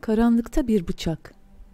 Karanlıkta bir bıçak.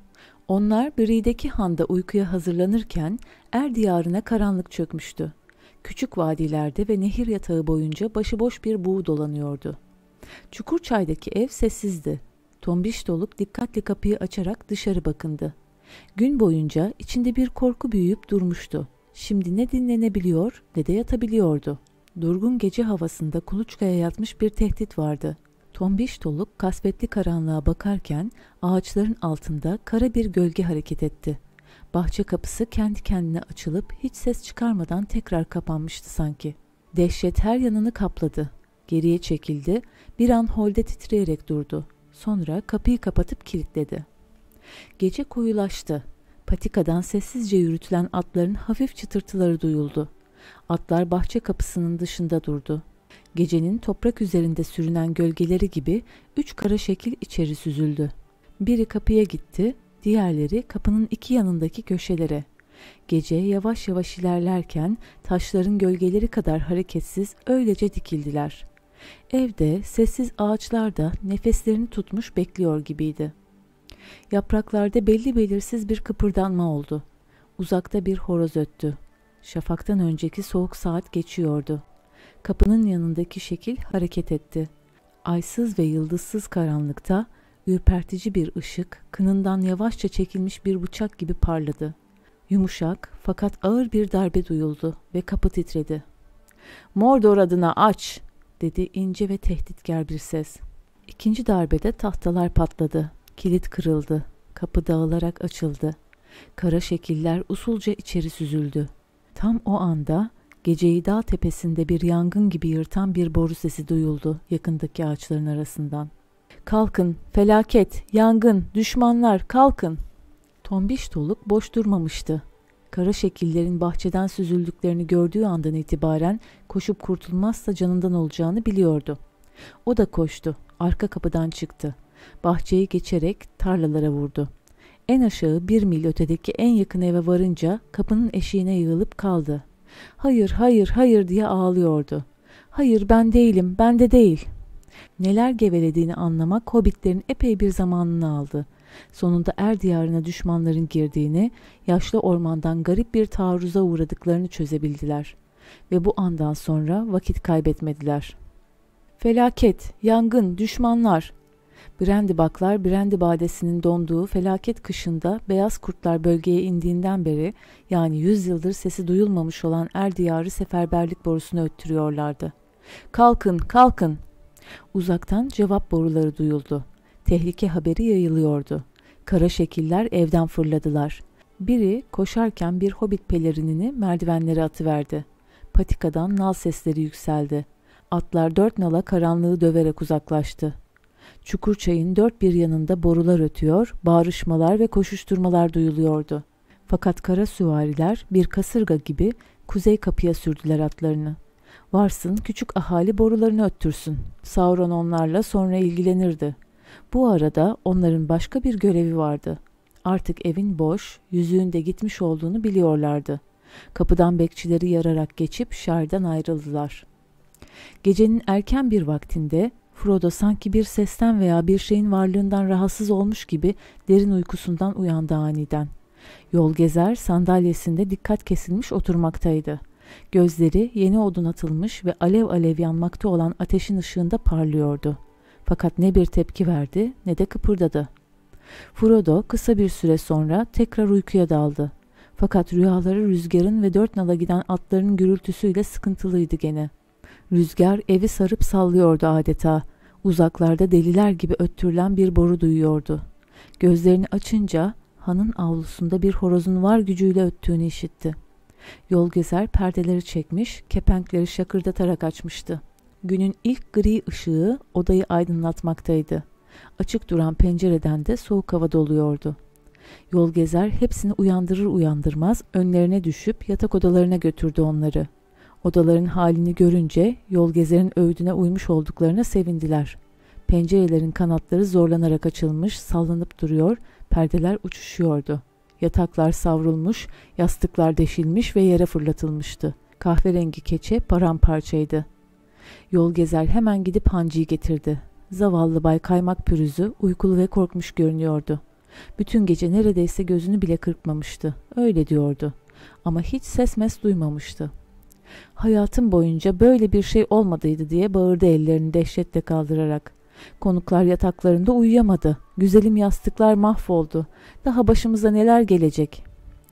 Onlar Bri'deki handa uykuya hazırlanırken Er diyarına karanlık çökmüştü. Küçük vadilerde ve nehir yatağı boyunca başıboş bir buğu dolanıyordu. Çukurçay'daki ev sessizdi. Tombiş Doluk dikkatli kapıyı açarak dışarı bakındı. Gün boyunca içinde bir korku büyüyüp durmuştu. Şimdi ne dinlenebiliyor ne de yatabiliyordu. Durgun gece havasında kuluçkaya yatmış bir tehdit vardı. Tombiş Doluk kasvetli karanlığa bakarken ağaçların altında kara bir gölge hareket etti. Bahçe kapısı kendi kendine açılıp hiç ses çıkarmadan tekrar kapanmıştı sanki. Dehşet her yanını kapladı. Geriye çekildi, bir an holde titreyerek durdu. Sonra kapıyı kapatıp kilitledi. Gece koyulaştı. Patikadan sessizce yürütülen atların hafif çıtırtıları duyuldu. Atlar bahçe kapısının dışında durdu. Gecenin toprak üzerinde sürünen gölgeleri gibi 3 kara şekil içeri süzüldü. Biri kapıya gitti, diğerleri kapının iki yanındaki köşelere. Gece yavaş yavaş ilerlerken taşların gölgeleri kadar hareketsiz öylece dikildiler. Evde sessiz ağaçlar da nefeslerini tutmuş bekliyor gibiydi. Yapraklarda belli belirsiz bir kıpırdanma oldu. Uzakta bir horoz öttü. Şafaktan önceki soğuk saat geçiyordu. Kapının yanındaki şekil hareket etti. Aysız ve yıldızsız karanlıkta ürpertici bir ışık kınından yavaşça çekilmiş bir bıçak gibi parladı. Yumuşak fakat ağır bir darbe duyuldu ve kapı titredi. "Mordor adına aç!" dedi ince ve tehditkar bir ses. İkinci darbede tahtalar patladı. Kilit kırıldı. Kapı dağılarak açıldı. Kara şekiller usulca içeri süzüldü. Tam o anda geceyi dağ tepesinde bir yangın gibi yırtan bir boru sesi duyuldu yakındaki ağaçların arasından. "Kalkın, felaket, yangın, düşmanlar, kalkın!" Tombiş Doluk boş durmamıştı. Kara şekillerin bahçeden süzüldüklerini gördüğü andan itibaren koşup kurtulmazsa canından olacağını biliyordu. O da koştu, arka kapıdan çıktı. Bahçeyi geçerek tarlalara vurdu. En aşağı 1 mil ötedeki en yakın eve varınca kapının eşiğine yığılıp kaldı. "Hayır, hayır, hayır!" diye ağlıyordu. "Hayır, ben değilim, ben de değil." Neler gevelediğini anlamak hobbitlerin epey bir zamanını aldı. Sonunda Er diyarına düşmanların girdiğini, yaşlı ormandan garip bir taarruza uğradıklarını çözebildiler. Ve bu andan sonra vakit kaybetmediler. Felaket, yangın, düşmanlar. Brandibaklar, Brandibadesi'nin donduğu felaket kışında beyaz kurtlar bölgeye indiğinden beri, yani 100 yıldır sesi duyulmamış olan Er diyarı seferberlik borusunu öttürüyorlardı. "Kalkın, kalkın!" Uzaktan cevap boruları duyuldu. Tehlike haberi yayılıyordu. Kara şekiller evden fırladılar. Biri koşarken bir hobbit pelerinini merdivenlere atıverdi. Patikadan nal sesleri yükseldi. Atlar 4 nala karanlığı döverek uzaklaştı. Çukurçay'ın dört bir yanında borular ötüyor, bağrışmalar ve koşuşturmalar duyuluyordu. Fakat kara süvariler bir kasırga gibi kuzey kapıya sürdüler atlarını. Varsın küçük ahali borularını öttürsün. Sauron onlarla sonra ilgilenirdi. Bu arada onların başka bir görevi vardı. Artık evin boş, yüzüğün de gitmiş olduğunu biliyorlardı. Kapıdan bekçileri yararak geçip şehirden ayrıldılar. Gecenin erken bir vaktinde Frodo sanki bir sesten veya bir şeyin varlığından rahatsız olmuş gibi derin uykusundan uyandı aniden. Yol gezer sandalyesinde dikkat kesilmiş oturmaktaydı. Gözleri yeni odun atılmış ve alev alev yanmakta olan ateşin ışığında parlıyordu. Fakat ne bir tepki verdi ne de kıpırdadı. Frodo kısa bir süre sonra tekrar uykuya daldı. Fakat rüyaları rüzgarın ve 4 nala giden atların gürültüsüyle sıkıntılıydı gene. Rüzgar evi sarıp sallıyordu adeta. Uzaklarda deliler gibi öttürülen bir boru duyuyordu. Gözlerini açınca hanın avlusunda bir horozun var gücüyle öttüğünü işitti. Yol gezer perdeleri çekmiş, kepenkleri şakırdatarak açmıştı. Günün ilk gri ışığı odayı aydınlatmaktaydı. Açık duran pencereden de soğuk hava doluyordu. Yol gezer hepsini uyandırır uyandırmaz önlerine düşüp yatak odalarına götürdü onları. Odaların halini görünce yol gezerin öğüdüne uymuş olduklarına sevindiler. Pencerelerin kanatları zorlanarak açılmış, sallanıp duruyor, perdeler uçuşuyordu. Yataklar savrulmuş, yastıklar deşilmiş ve yere fırlatılmıştı. Kahverengi keçe paramparçaydı. Yol gezer hemen gidip hancıyı getirdi. Zavallı Bay Kaymak Pürüzü uykulu ve korkmuş görünüyordu. Bütün gece neredeyse gözünü bile kırpmamıştı. Öyle diyordu. Ama hiç ses mes duymamıştı. Hayatım boyunca böyle bir şey olmadıydı diye bağırdı ellerini dehşetle kaldırarak. Konuklar yataklarında uyuyamadı. Güzelim yastıklar mahvoldu. Daha başımıza neler gelecek?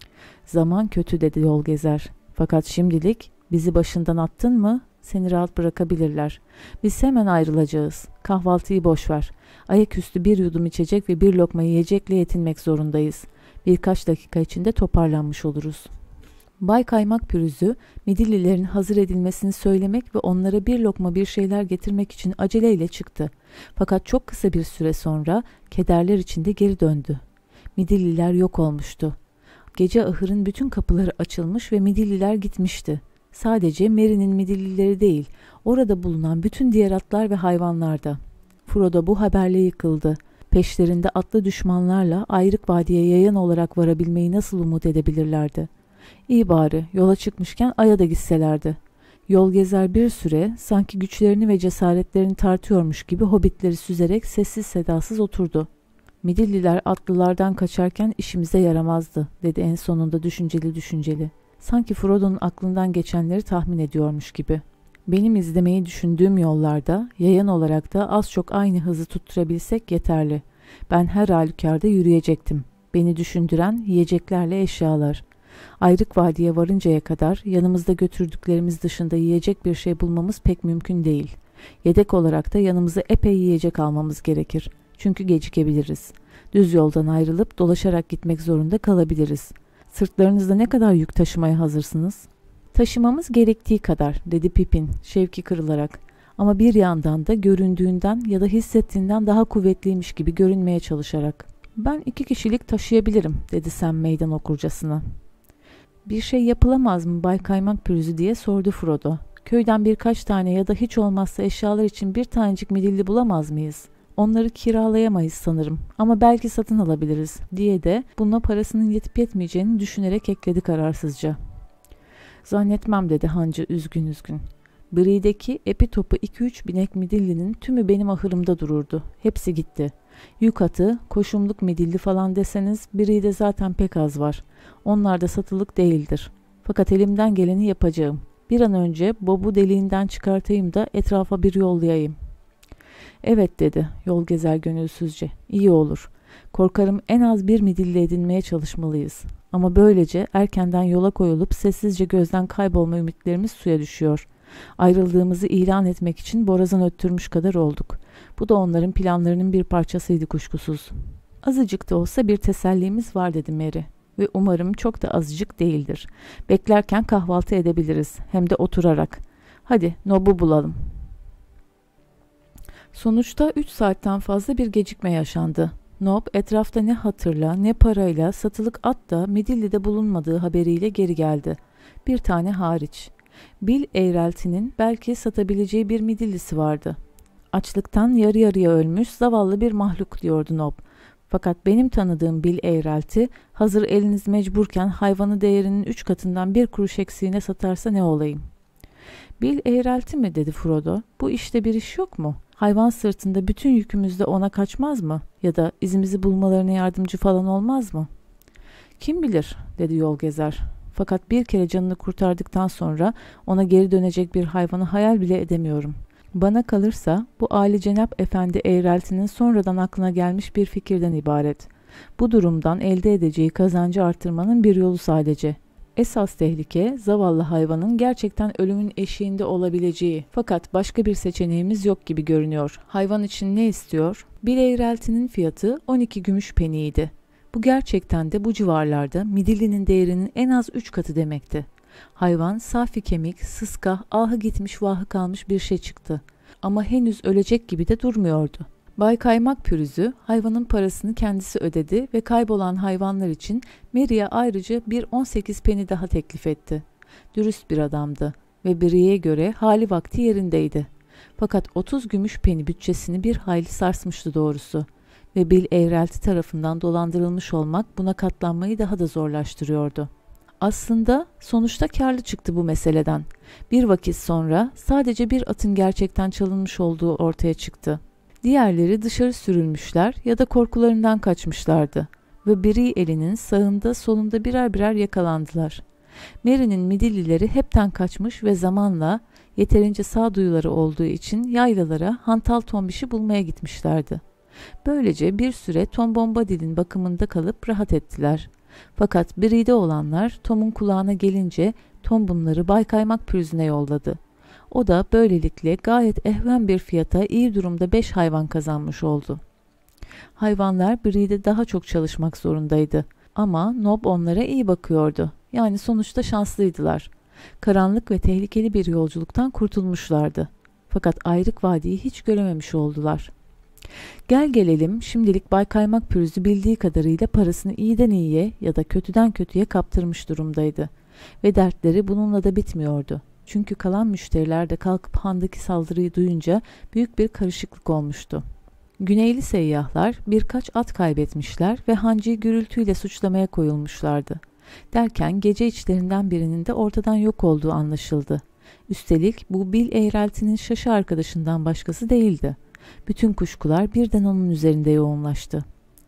Zaman kötü dedi yol gezer. Fakat şimdilik bizi başından attın mı seni rahat bırakabilirler. Biz hemen ayrılacağız. Kahvaltıyı boş ver. Ayaküstü bir yudum içecek ve bir lokma yiyecekle yetinmek zorundayız. Birkaç dakika içinde toparlanmış oluruz. Bay Kaymak Pürüzü, midillilerin hazır edilmesini söylemek ve onlara bir lokma bir şeyler getirmek için aceleyle çıktı. Fakat çok kısa bir süre sonra kederler içinde geri döndü. Midilliler yok olmuştu. Gece ahırın bütün kapıları açılmış ve midilliler gitmişti. Sadece Merry'nin midillileri değil, orada bulunan bütün diğer atlar ve hayvanlar da. Frodo bu haberle yıkıldı. Peşlerinde atlı düşmanlarla Ayrık Vadi'ye yayan olarak varabilmeyi nasıl umut edebilirlerdi? İyi bari yola çıkmışken Ay'a da gitselerdi. Yol gezer bir süre sanki güçlerini ve cesaretlerini tartıyormuş gibi hobbitleri süzerek sessiz sedasız oturdu. Midilliler atlılardan kaçarken işimize yaramazdı dedi en sonunda düşünceli. Sanki Frodo'nun aklından geçenleri tahmin ediyormuş gibi. Benim izlemeyi düşündüğüm yollarda yayan olarak da az çok aynı hızı tutturabilsek yeterli. Ben her halükarda yürüyecektim. Beni düşündüren yiyeceklerle eşyalar. Ayrık Vadi'ye varıncaya kadar yanımızda götürdüklerimiz dışında yiyecek bir şey bulmamız pek mümkün değil. Yedek olarak da yanımıza epey yiyecek almamız gerekir. Çünkü gecikebiliriz. Düz yoldan ayrılıp dolaşarak gitmek zorunda kalabiliriz. Sırtlarınızda ne kadar yük taşımaya hazırsınız? Taşımamız gerektiği kadar, dedi Pippin şevki kırılarak. Ama bir yandan da göründüğünden ya da hissettiğinden daha kuvvetliymiş gibi görünmeye çalışarak. Ben 2 kişilik taşıyabilirim, dedi Sam meydan okurcasına. Bir şey yapılamaz mı Bay Kaymak Pürüzü diye sordu Frodo. Köyden birkaç tane ya da hiç olmazsa eşyalar için bir tanecik midilli bulamaz mıyız? Onları kiralayamayız sanırım ama belki satın alabiliriz diye de buna parasının yetip yetmeyeceğini düşünerek ekledi kararsızca. Zannetmem dedi hancı üzgün. Brie'deki epi topu 2-3 binek midillinin tümü benim ahırımda dururdu. Hepsi gitti. Yük atı, koşumluk midilli falan deseniz Brie'de zaten pek az var. Onlar da satılık değildir. Fakat elimden geleni yapacağım. Bir an önce Bob'u deliğinden çıkartayım da etrafa bir yollayayım. Evet dedi yol gezer gönülsüzce. İyi olur. Korkarım en az bir midilli edinmeye çalışmalıyız. Ama böylece erkenden yola koyulup sessizce gözden kaybolma ümitlerimiz suya düşüyor. Ayrıldığımızı ilan etmek için borazan öttürmüş kadar olduk. Bu da onların planlarının bir parçasıydı kuşkusuz. Azıcık da olsa bir tesellimiz var dedi Merry. Ve umarım çok da azıcık değildir. Beklerken kahvaltı edebiliriz. Hem de oturarak. Hadi Nob'u bulalım. Sonuçta 3 saatten fazla bir gecikme yaşandı. Nob etrafta ne hatırla ne parayla satılık at da Midilli'de bulunmadığı haberiyle geri geldi. Bir tane hariç. Bill Eğrelti'nin belki satabileceği bir midillisi vardı. Açlıktan yarı yarıya ölmüş zavallı bir mahluk diyordu Nob. Fakat benim tanıdığım Bill Eğrelti hazır eliniz mecburken hayvanı değerinin 3 katından 1 kuruş eksiğine satarsa ne olayım? Bill Eğrelti mi dedi Frodo. Bu işte bir iş yok mu? Hayvan sırtında bütün yükümüz de ona kaçmaz mı? Ya da izimizi bulmalarına yardımcı falan olmaz mı? Kim bilir dedi yol gezer. Fakat bir kere canını kurtardıktan sonra ona geri dönecek bir hayvanı hayal bile edemiyorum. Bana kalırsa bu âlicenap efendi Eğrelti'nin sonradan aklına gelmiş bir fikirden ibaret. Bu durumdan elde edeceği kazancı artırmanın bir yolu sadece. Esas tehlike zavallı hayvanın gerçekten ölümün eşiğinde olabileceği. Fakat başka bir seçeneğimiz yok gibi görünüyor. Hayvan için ne istiyor? Bir Eğrelti'nin fiyatı 12 gümüş peniydi. Bu gerçekten de bu civarlarda midillinin değerinin en az 3 katı demekti. Hayvan safi kemik, sıska, ahı gitmiş vahı kalmış bir şey çıktı. Ama henüz ölecek gibi de durmuyordu. Bay Kaymak Pürüzü hayvanın parasını kendisi ödedi ve kaybolan hayvanlar için Merry'e ayrıca bir 18 peni daha teklif etti. Dürüst bir adamdı ve Brie'ye göre hali vakti yerindeydi. Fakat 30 gümüş peni bütçesini bir hayli sarsmıştı doğrusu. Ve Bill Eğrelti tarafından dolandırılmış olmak buna katlanmayı daha da zorlaştırıyordu. Aslında sonuçta karlı çıktı bu meseleden. Bir vakit sonra sadece bir atın gerçekten çalınmış olduğu ortaya çıktı. Diğerleri dışarı sürülmüşler ya da korkularından kaçmışlardı ve biri elinin sağında solunda birer birer yakalandılar. Mary'nin midillileri hepten kaçmış ve zamanla yeterince sağduyuları olduğu için yaylalara hantal Tombiş'i bulmaya gitmişlerdi. Böylece bir süre Tom Bombadil'in bakımında kalıp rahat ettiler. Fakat Bree'de olanlar Tom'un kulağına gelince Tom bunları Baykaymak pürüzüne yolladı. O da böylelikle gayet ehven bir fiyata iyi durumda 5 hayvan kazanmış oldu. Hayvanlar Bree'de daha çok çalışmak zorundaydı. Ama Nob onlara iyi bakıyordu. Yani sonuçta şanslıydılar. Karanlık ve tehlikeli bir yolculuktan kurtulmuşlardı. Fakat ayrık vadiyi hiç görememiş oldular. Gel gelelim şimdilik Bay Kaymak pürüzü bildiği kadarıyla parasını iyiden iyiye ya da kötüden kötüye kaptırmış durumdaydı. Ve dertleri bununla da bitmiyordu. Çünkü kalan müşteriler de kalkıp handaki saldırıyı duyunca büyük bir karışıklık olmuştu. Güneyli seyyahlar birkaç at kaybetmişler ve hancıyı gürültüyle suçlamaya koyulmuşlardı. Derken gece içlerinden birinin de ortadan yok olduğu anlaşıldı. Üstelik bu Bill Eğrelti'nin şaşı arkadaşından başkası değildi. Bütün kuşkular birden onun üzerinde yoğunlaştı.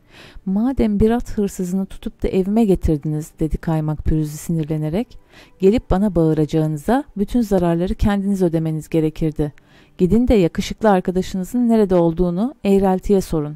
"Madem bir at hırsızını tutup da evime getirdiniz," dedi Kaymak pürüzü sinirlenerek, "gelip bana bağıracağınıza bütün zararları kendiniz ödemeniz gerekirdi. Gidin de yakışıklı arkadaşınızın nerede olduğunu Eğrelti'ye sorun."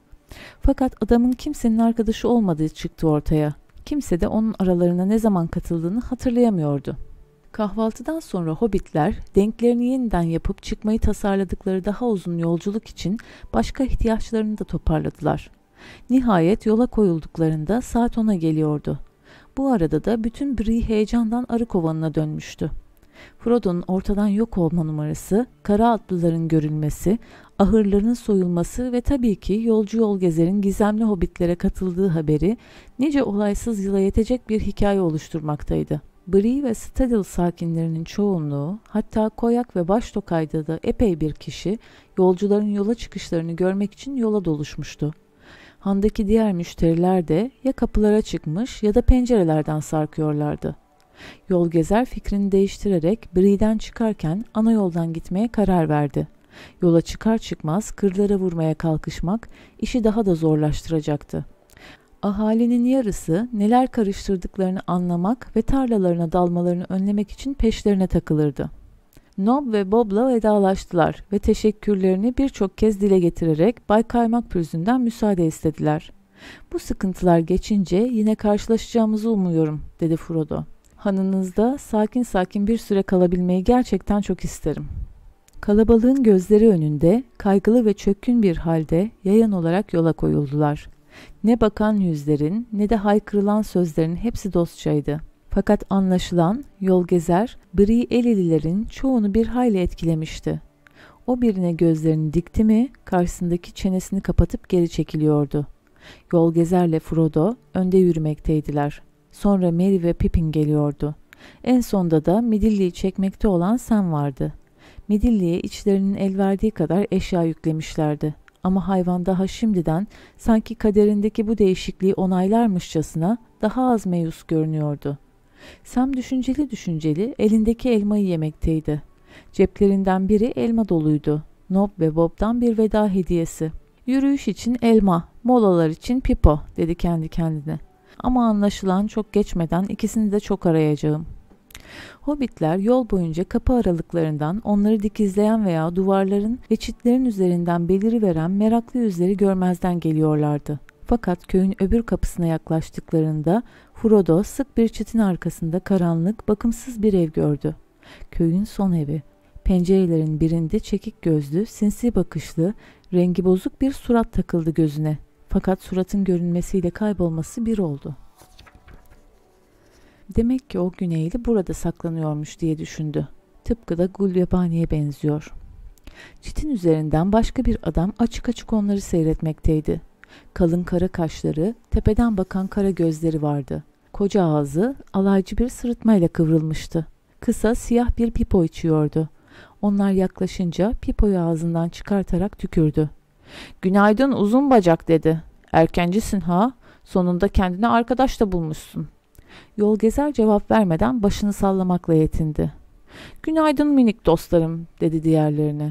Fakat adamın kimsenin arkadaşı olmadığı çıktı ortaya. Kimse de onun aralarına ne zaman katıldığını hatırlayamıyordu. Kahvaltıdan sonra hobbitler denklerini yeniden yapıp çıkmayı tasarladıkları daha uzun yolculuk için başka ihtiyaçlarını da toparladılar. Nihayet yola koyulduklarında saat 10'a geliyordu. Bu arada da bütün Bree heyecandan arı kovanına dönmüştü. Frodo'nun ortadan yok olma numarası, kara atlıların görülmesi, ahırların soyulması ve tabii ki yolcu yol gezerin gizemli hobbitlere katıldığı haberi nice olaysız yıla yetecek bir hikaye oluşturmaktaydı. Bree ve Citadel sakinlerinin çoğunluğu, hatta Koyak ve Baştokay'da da epey bir kişi yolcuların yola çıkışlarını görmek için yola doluşmuştu. Handaki diğer müşteriler de ya kapılara çıkmış ya da pencerelerden sarkıyorlardı. Yol gezer fikrini değiştirerek Bree'den çıkarken ana yoldan gitmeye karar verdi. Yola çıkar çıkmaz kırlara vurmaya kalkışmak işi daha da zorlaştıracaktı. Ahalinin yarısı neler karıştırdıklarını anlamak ve tarlalarına dalmalarını önlemek için peşlerine takılırdı. Nob ve Bob'la vedalaştılar ve teşekkürlerini birçok kez dile getirerek Bay Kaymak pürüzünden müsaade istediler. "Bu sıkıntılar geçince yine karşılaşacağımızı umuyorum," dedi Frodo. "Hanınızda sakin sakin bir süre kalabilmeyi gerçekten çok isterim." Kalabalığın gözleri önünde kaygılı ve çökkün bir halde yayan olarak yola koyuldular. Ne bakan yüzlerin ne de haykırılan sözlerin hepsi dostçaydı. Fakat anlaşılan yol gezer Bree Elililerin çoğunu bir hayli etkilemişti. O birine gözlerini dikti mi karşısındaki çenesini kapatıp geri çekiliyordu. Yol gezerle Frodo önde yürümekteydiler. Sonra Merry ve Pippin geliyordu. En sonda da Midilli'yi çekmekte olan Sam vardı. Midilli'ye içlerinin el verdiği kadar eşya yüklemişlerdi. Ama hayvan daha şimdiden sanki kaderindeki bu değişikliği onaylarmışçasına daha az meyus görünüyordu. Sam düşünceli düşünceli elindeki elmayı yemekteydi. Ceplerinden biri elma doluydu. Nob ve Bob'dan bir veda hediyesi. "Yürüyüş için elma, molalar için pipo," dedi kendi kendine. "Ama anlaşılan çok geçmeden ikisini de çok arayacağım." Hobbitler yol boyunca kapı aralıklarından onları dikizleyen veya duvarların ve çitlerin üzerinden beliriveren meraklı yüzleri görmezden geliyorlardı. Fakat köyün öbür kapısına yaklaştıklarında Frodo sık bir çitin arkasında karanlık, bakımsız bir ev gördü. Köyün son evi. Pencerelerin birinde çekik gözlü, sinsi bakışlı, rengi bozuk bir surat takıldı gözüne. Fakat suratın görünmesiyle kaybolması bir oldu. Demek ki o Güneyli burada saklanıyormuş diye düşündü. Tıpkı da Gulyabani'ye benziyor. Çitin üzerinden başka bir adam açık açık onları seyretmekteydi. Kalın kara kaşları, tepeden bakan kara gözleri vardı. Koca ağzı alaycı bir sırıtmayla kıvrılmıştı. Kısa siyah bir pipo içiyordu. Onlar yaklaşınca pipoyu ağzından çıkartarak tükürdü. "Günaydın uzun bacak," dedi. "Erkencisin ha? Sonunda kendine arkadaş da bulmuşsun." Yol gezer cevap vermeden başını sallamakla yetindi. "Günaydın minik dostlarım," dedi diğerlerine.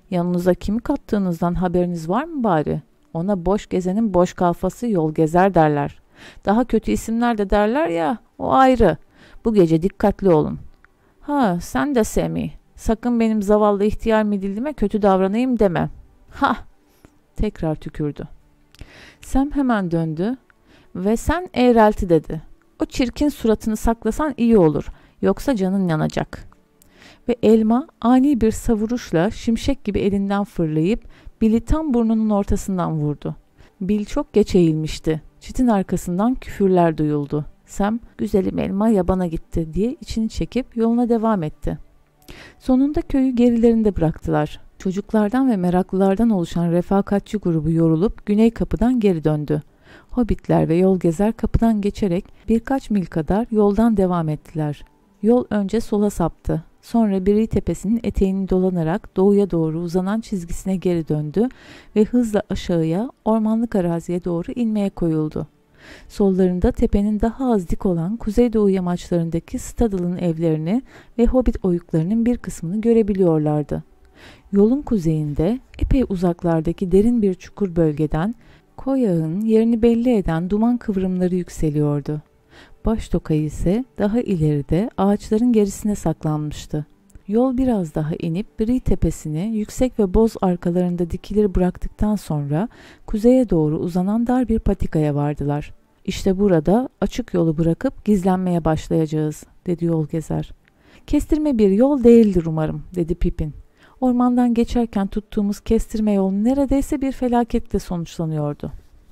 Yanınıza kimi kattığınızdan haberiniz var mı bari? Ona boş gezenin boş kafası yol gezer derler. Daha kötü isimler de derler ya, o ayrı. Bu gece dikkatli olun. Ha, sen de Semih. Sakın benim zavallı ihtiyar midillime kötü davranayım deme. Ha! Tekrar tükürdü. Sam hemen döndü ve sen eğrelti dedi. O çirkin suratını saklasan iyi olur. Yoksa canın yanacak. Ve elma ani bir savuruşla şimşek gibi elinden fırlayıp Bill'i tam burnunun ortasından vurdu. Bill çok geç eğilmişti. Çitin arkasından küfürler duyuldu. Sam, güzelim elma yabana gitti diye içini çekip yoluna devam etti. Sonunda köyü gerilerinde bıraktılar. Çocuklardan ve meraklılardan oluşan refakatçi grubu yorulup güney kapıdan geri döndü. Hobbitler ve yol gezer kapıdan geçerek birkaç mil kadar yoldan devam ettiler. Yol önce sola saptı. Sonra Bree Tepesi'nin eteğini dolanarak doğuya doğru uzanan çizgisine geri döndü ve hızla aşağıya ormanlık araziye doğru inmeye koyuldu. Sollarında tepenin daha az dik olan kuzeydoğu yamaçlarındaki Staddle'ın evlerini ve hobbit oyuklarının bir kısmını görebiliyorlardı. Yolun kuzeyinde epey uzaklardaki derin bir çukur bölgeden Koyağın yerini belli eden duman kıvrımları yükseliyordu. Baş tokayı ise daha ileride ağaçların gerisine saklanmıştı. Yol biraz daha inip Bree Tepesi'ni yüksek ve boz arkalarında dikilir bıraktıktan sonra kuzeye doğru uzanan dar bir patikaya vardılar. İşte burada açık yolu bırakıp gizlenmeye başlayacağız, dedi yol gezer. Kestirme bir yol değildir umarım, dedi Pippin. Ormandan geçerken tuttuğumuz kestirme yol neredeyse bir felaketle sonuçlanıyordu.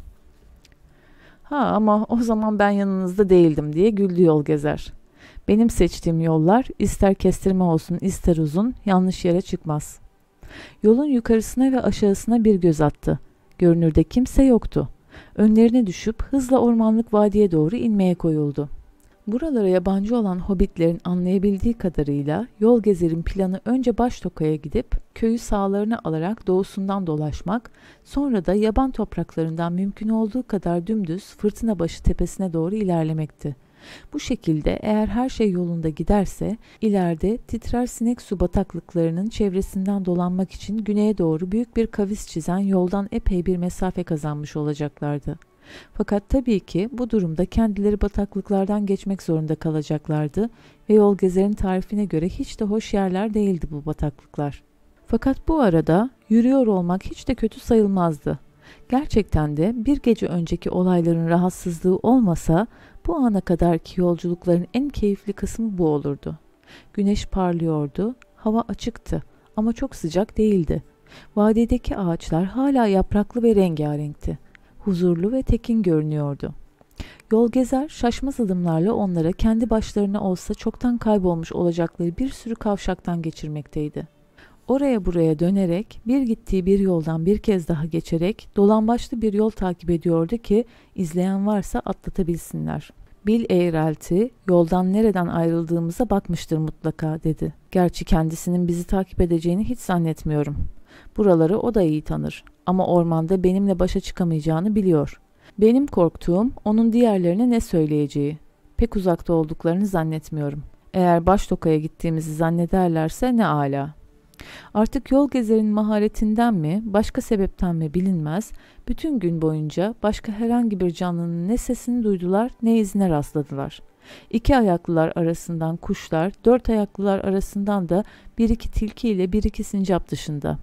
Ha ama o zaman ben yanınızda değildim diye güldü yol gezer. Benim seçtiğim yollar ister kestirme olsun ister uzun yanlış yere çıkmaz. Yolun yukarısına ve aşağısına bir göz attı. Görünürde kimse yoktu. Önlerine düşüp hızla ormanlık vadiye doğru inmeye koyuldu. Buralara yabancı olan hobbitlerin anlayabildiği kadarıyla yol gezerin planı önce Baştoka'ya gidip köyü sağlarına alarak doğusundan dolaşmak, sonra da yaban topraklarından mümkün olduğu kadar dümdüz Fırtınabaşı tepesine doğru ilerlemekti. Bu şekilde eğer her şey yolunda giderse ileride Titrer Sinek Su bataklıklarının çevresinden dolanmak için güneye doğru büyük bir kavis çizen yoldan epey bir mesafe kazanmış olacaklardı. Fakat tabii ki bu durumda kendileri bataklıklardan geçmek zorunda kalacaklardı ve yol gezerin tarifine göre hiç de hoş yerler değildi bu bataklıklar. Fakat bu arada yürüyor olmak hiç de kötü sayılmazdı. Gerçekten de bir gece önceki olayların rahatsızlığı olmasa bu ana kadarki yolculukların en keyifli kısmı bu olurdu. Güneş parlıyordu, hava açıktı ama çok sıcak değildi. Vadideki ağaçlar hala yapraklı ve rengarenkti. Huzurlu ve tekin görünüyordu. Yol gezer şaşmaz adımlarla onlara kendi başlarına olsa çoktan kaybolmuş olacakları bir sürü kavşaktan geçirmekteydi. Oraya buraya dönerek bir gittiği bir yoldan bir kez daha geçerek dolambaçlı bir yol takip ediyordu ki izleyen varsa atlatabilsinler. Bill eğrelti, yoldan nereden ayrıldığımıza bakmıştır mutlaka dedi. Gerçi kendisinin bizi takip edeceğini hiç zannetmiyorum. Buraları o da iyi tanır ama ormanda benimle başa çıkamayacağını biliyor. Benim korktuğum onun diğerlerine ne söyleyeceği. Pek uzakta olduklarını zannetmiyorum. Eğer Baştoka'ya gittiğimizi zannederlerse ne âlâ. Artık yol gezerin maharetinden mi, başka sebepten mi bilinmez, bütün gün boyunca başka herhangi bir canlının ne sesini duydular ne izine rastladılar. İki ayaklılar arasından kuşlar, dört ayaklılar arasından da bir iki tilki ile bir iki sincap dışında.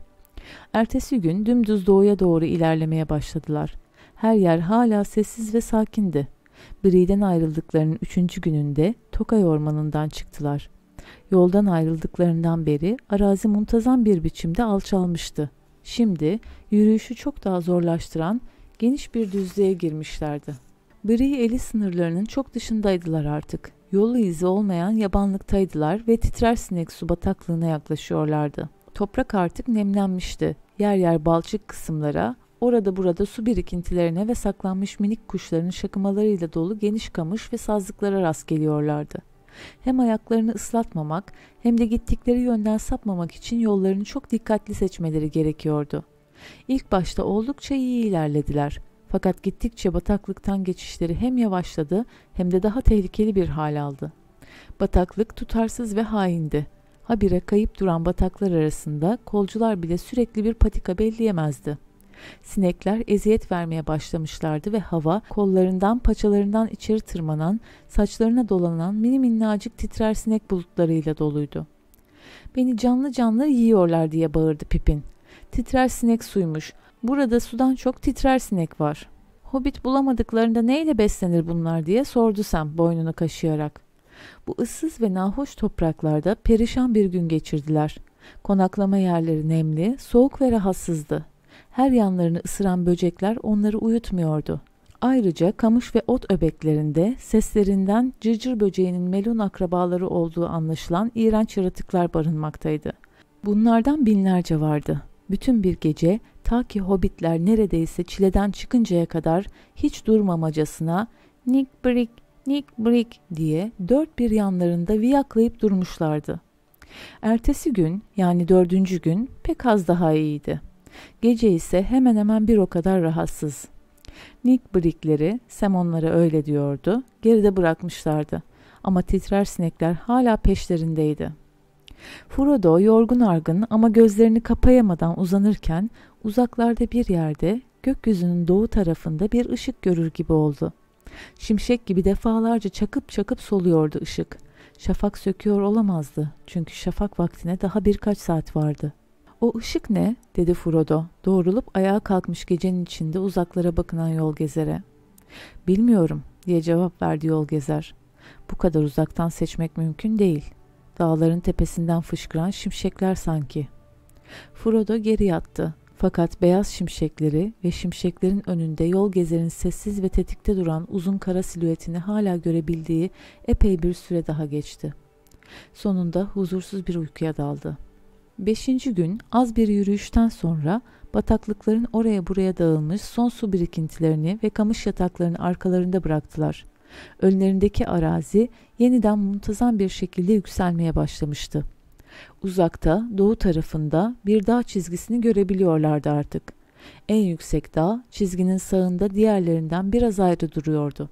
Ertesi gün dümdüz doğuya doğru ilerlemeye başladılar. Her yer hala sessiz ve sakindi. Bree'den ayrıldıklarının 3. gününde Tokay Ormanı'ndan çıktılar. Yoldan ayrıldıklarından beri arazi muntazam bir biçimde alçalmıştı. Şimdi yürüyüşü çok daha zorlaştıran geniş bir düzlüğe girmişlerdi. Bree eli sınırlarının çok dışındaydılar artık. Yolu izi olmayan yabanlıktaydılar ve Titrer Sinek Su bataklığına yaklaşıyorlardı. Toprak artık nemlenmişti. Yer yer balçık kısımlara, orada burada su birikintilerine ve saklanmış minik kuşların şakımalarıyla dolu geniş kamış ve sazlıklara rast geliyorlardı. Hem ayaklarını ıslatmamak hem de gittikleri yönden sapmamak için yollarını çok dikkatli seçmeleri gerekiyordu. İlk başta oldukça iyi ilerlediler. Fakat gittikçe bataklıktan geçişleri hem yavaşladı hem de daha tehlikeli bir hal aldı. Bataklık tutarsız ve haindi. Habire kayıp duran bataklar arasında kolcular bile sürekli bir patika belleyemezdi. Sinekler eziyet vermeye başlamışlardı ve hava kollarından paçalarından içeri tırmanan, saçlarına dolanan mini minnacık titrer sinek bulutlarıyla doluydu. "Beni canlı canlı yiyorlar," diye bağırdı Pipin. "Titrer sinek suymuş. Burada sudan çok titrer sinek var." "Hobbit bulamadıklarında neyle beslenir bunlar?" diye sordu Sam boynunu kaşıyarak. Bu ıssız ve nahoş topraklarda perişan bir gün geçirdiler. Konaklama yerleri nemli, soğuk ve rahatsızdı. Her yanlarını ısıran böcekler onları uyutmuyordu. Ayrıca kamış ve ot öbeklerinde seslerinden cırcır böceğinin melun akrabaları olduğu anlaşılan iğrenç yaratıklar barınmaktaydı. Bunlardan binlerce vardı. Bütün bir gece ta ki hobbitler neredeyse çileden çıkıncaya kadar hiç durmamacasına "Nick Brick, Nick Brick" diye dört bir yanlarında viyaklayıp durmuşlardı. Ertesi gün, yani 4. gün pek az daha iyiydi. Gece ise hemen hemen bir o kadar rahatsız. Nick Brick'leri, Sam onlara öyle diyordu, geride bırakmışlardı. Ama titrer sinekler hala peşlerindeydi. Frodo yorgun argın ama gözlerini kapayamadan uzanırken uzaklarda bir yerde gökyüzünün doğu tarafında bir ışık görür gibi oldu. Şimşek gibi defalarca çakıp çakıp soluyordu ışık. Şafak söküyor olamazdı çünkü şafak vaktine daha birkaç saat vardı. "O ışık ne?" dedi Frodo, doğrulup ayağa kalkmış gecenin içinde uzaklara bakınan yol gezere. "Bilmiyorum," diye cevap verdi yol gezer. "Bu kadar uzaktan seçmek mümkün değil. Dağların tepesinden fışkıran şimşekler sanki." Frodo geri yattı. Fakat beyaz şimşekleri ve şimşeklerin önünde yol gezerin sessiz ve tetikte duran uzun kara silüetini hala görebildiği epey bir süre daha geçti. Sonunda huzursuz bir uykuya daldı. 5. gün az bir yürüyüşten sonra bataklıkların oraya buraya dağılmış son su birikintilerini ve kamış yataklarını arkalarında bıraktılar. Önlerindeki arazi yeniden muntazam bir şekilde yükselmeye başlamıştı. Uzakta, doğu tarafında bir dağ çizgisini görebiliyorlardı artık. En yüksek dağ, çizginin sağında diğerlerinden biraz ayrı duruyordu.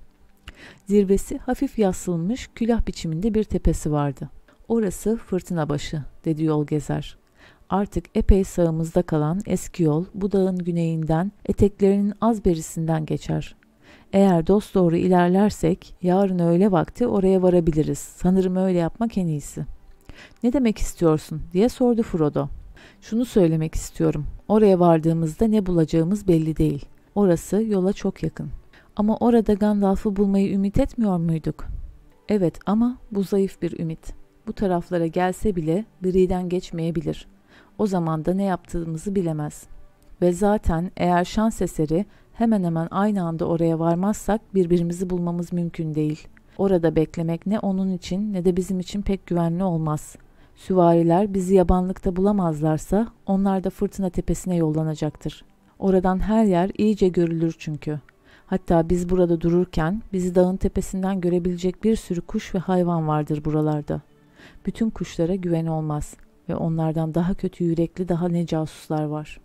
Zirvesi hafif yassılmış külah biçiminde bir tepesi vardı. "Orası Fırtınabaşı," dedi yol gezer. "Artık epey sağımızda kalan eski yol bu dağın güneyinden, eteklerinin az berisinden geçer. Eğer dosdoğru ilerlersek yarın öğle vakti oraya varabiliriz. Sanırım öyle yapmak en iyisi." "Ne demek istiyorsun?" diye sordu Frodo. "Şunu söylemek istiyorum. Oraya vardığımızda ne bulacağımız belli değil. Orası yola çok yakın." "Ama orada Gandalf'ı bulmayı ümit etmiyor muyduk?" "Evet ama bu zayıf bir ümit. Bu taraflara gelse bile Brie'den geçmeyebilir. O zaman da ne yaptığımızı bilemez. Ve zaten eğer şans eseri hemen hemen aynı anda oraya varmazsak birbirimizi bulmamız mümkün değil. Orada beklemek ne onun için ne de bizim için pek güvenli olmaz. Süvariler bizi yabanlıkta bulamazlarsa onlar da Fırtına Tepesi'ne yollanacaktır. Oradan her yer iyice görülür çünkü. Hatta biz burada dururken bizi dağın tepesinden görebilecek bir sürü kuş ve hayvan vardır buralarda. Bütün kuşlara güven olmaz ve onlardan daha kötü yürekli daha ne casuslar var."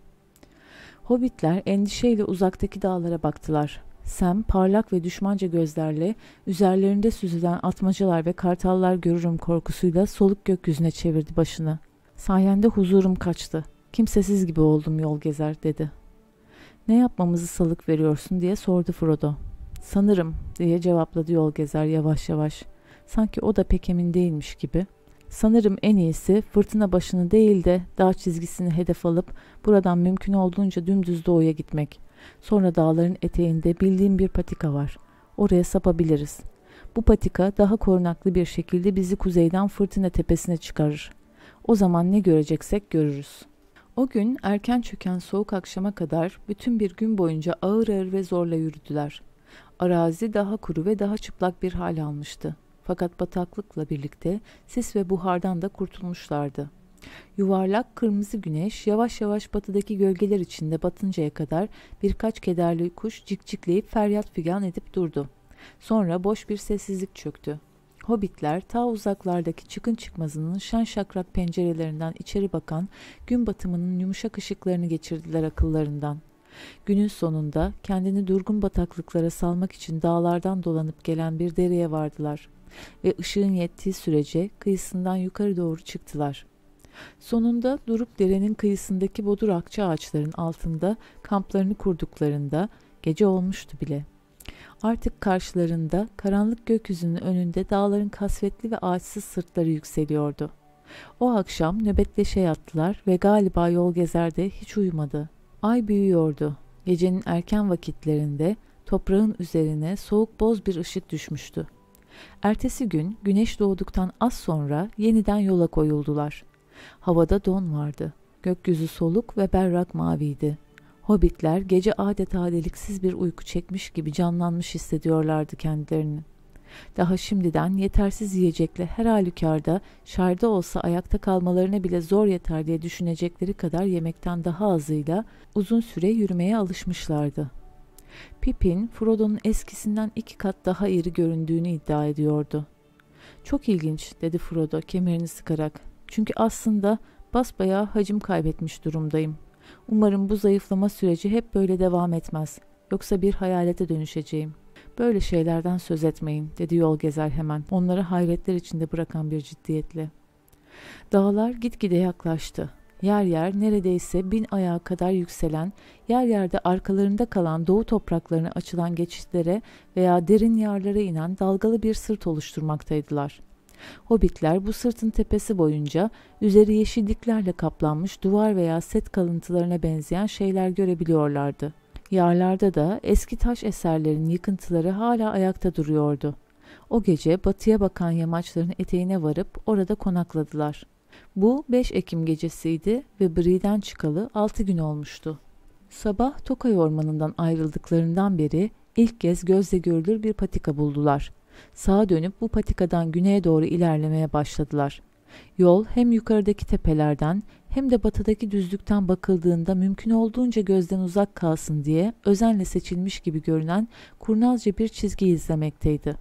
Hobbitler endişeyle uzaktaki dağlara baktılar. Sam parlak ve düşmanca gözlerle üzerlerinde süzülen atmacalar ve kartallar görürüm korkusuyla soluk gökyüzüne çevirdi başını. "Sayende huzurum kaçtı. Kimsesiz gibi oldum yol gezer," dedi. "Ne yapmamızı salık veriyorsun?" diye sordu Frodo. "Sanırım," diye cevapladı yol gezer yavaş yavaş. Sanki o da pek emin değilmiş gibi. "Sanırım en iyisi fırtına başını değil de dağ çizgisini hedef alıp buradan mümkün olduğunca dümdüz doğuya gitmek. Sonra dağların eteğinde bildiğim bir patika var. Oraya sapabiliriz. Bu patika daha korunaklı bir şekilde bizi kuzeyden Fırtına Tepesi'ne çıkarır. O zaman ne göreceksek görürüz." O gün erken çöken soğuk akşama kadar bütün bir gün boyunca ağır ağır ve zorla yürüdüler. Arazi daha kuru ve daha çıplak bir hal almıştı. Fakat bataklıkla birlikte sis ve buhardan da kurtulmuşlardı. Yuvarlak kırmızı güneş yavaş yavaş batıdaki gölgeler içinde batıncaya kadar birkaç kederli kuş cikcikleyip feryat figan edip durdu. Sonra boş bir sessizlik çöktü. Hobbitler ta uzaklardaki çıkın çıkmazının şen şakrak pencerelerinden içeri bakan gün batımının yumuşak ışıklarını geçirdiler akıllarından. Günün sonunda kendini durgun bataklıklara salmak için dağlardan dolanıp gelen bir dereye vardılar ve ışığın yettiği sürece kıyısından yukarı doğru çıktılar. Sonunda durup derenin kıyısındaki bodurakçı ağaçların altında kamplarını kurduklarında gece olmuştu bile. Artık karşılarında karanlık gökyüzünün önünde dağların kasvetli ve ağaçsız sırtları yükseliyordu. O akşam nöbetleşe yattılar ve galiba yol gezerde hiç uyumadı. Ay büyüyordu. Gecenin erken vakitlerinde toprağın üzerine soğuk boz bir ışık düşmüştü. Ertesi gün güneş doğduktan az sonra yeniden yola koyuldular. Havada don vardı. Gökyüzü soluk ve berrak maviydi. Hobbitler gece adeta deliksiz bir uyku çekmiş gibi canlanmış hissediyorlardı kendilerini. Daha şimdiden yetersiz yiyecekle her halükarda şarda olsa ayakta kalmalarına bile zor yeter diye düşünecekleri kadar yemekten daha azıyla uzun süre yürümeye alışmışlardı. Pippin, Frodo'nun eskisinden 2 kat daha iri göründüğünü iddia ediyordu. "Çok ilginç," dedi Frodo kemerini sıkarak. "Çünkü aslında basbayağı hacim kaybetmiş durumdayım. Umarım bu zayıflama süreci hep böyle devam etmez. Yoksa bir hayalete dönüşeceğim." "Böyle şeylerden söz etmeyin," dedi yol gezer hemen, onları hayretler içinde bırakan bir ciddiyetle. Dağlar gitgide yaklaştı. Yer yer neredeyse 1000 ayağa kadar yükselen, yer yerde arkalarında kalan doğu topraklarına açılan geçitlere veya derin yarlara inen dalgalı bir sırt oluşturmaktaydılar. Hobbitler bu sırtın tepesi boyunca üzeri yeşilliklerle kaplanmış duvar veya set kalıntılarına benzeyen şeyler görebiliyorlardı. Yarlarda da eski taş eserlerin yıkıntıları hala ayakta duruyordu. O gece batıya bakan yamaçların eteğine varıp orada konakladılar. Bu 5 Ekim gecesiydi ve Bri'den çıkalı 6 gün olmuştu. Sabah Tokay Ormanı'ndan ayrıldıklarından beri ilk kez gözle görülür bir patika buldular. Sağa dönüp bu patikadan güneye doğru ilerlemeye başladılar. Yol hem yukarıdaki tepelerden hem de batıdaki düzlükten bakıldığında mümkün olduğunca gözden uzak kalsın diye özenle seçilmiş gibi görünen kurnazca bir çizgi izlemekteydi.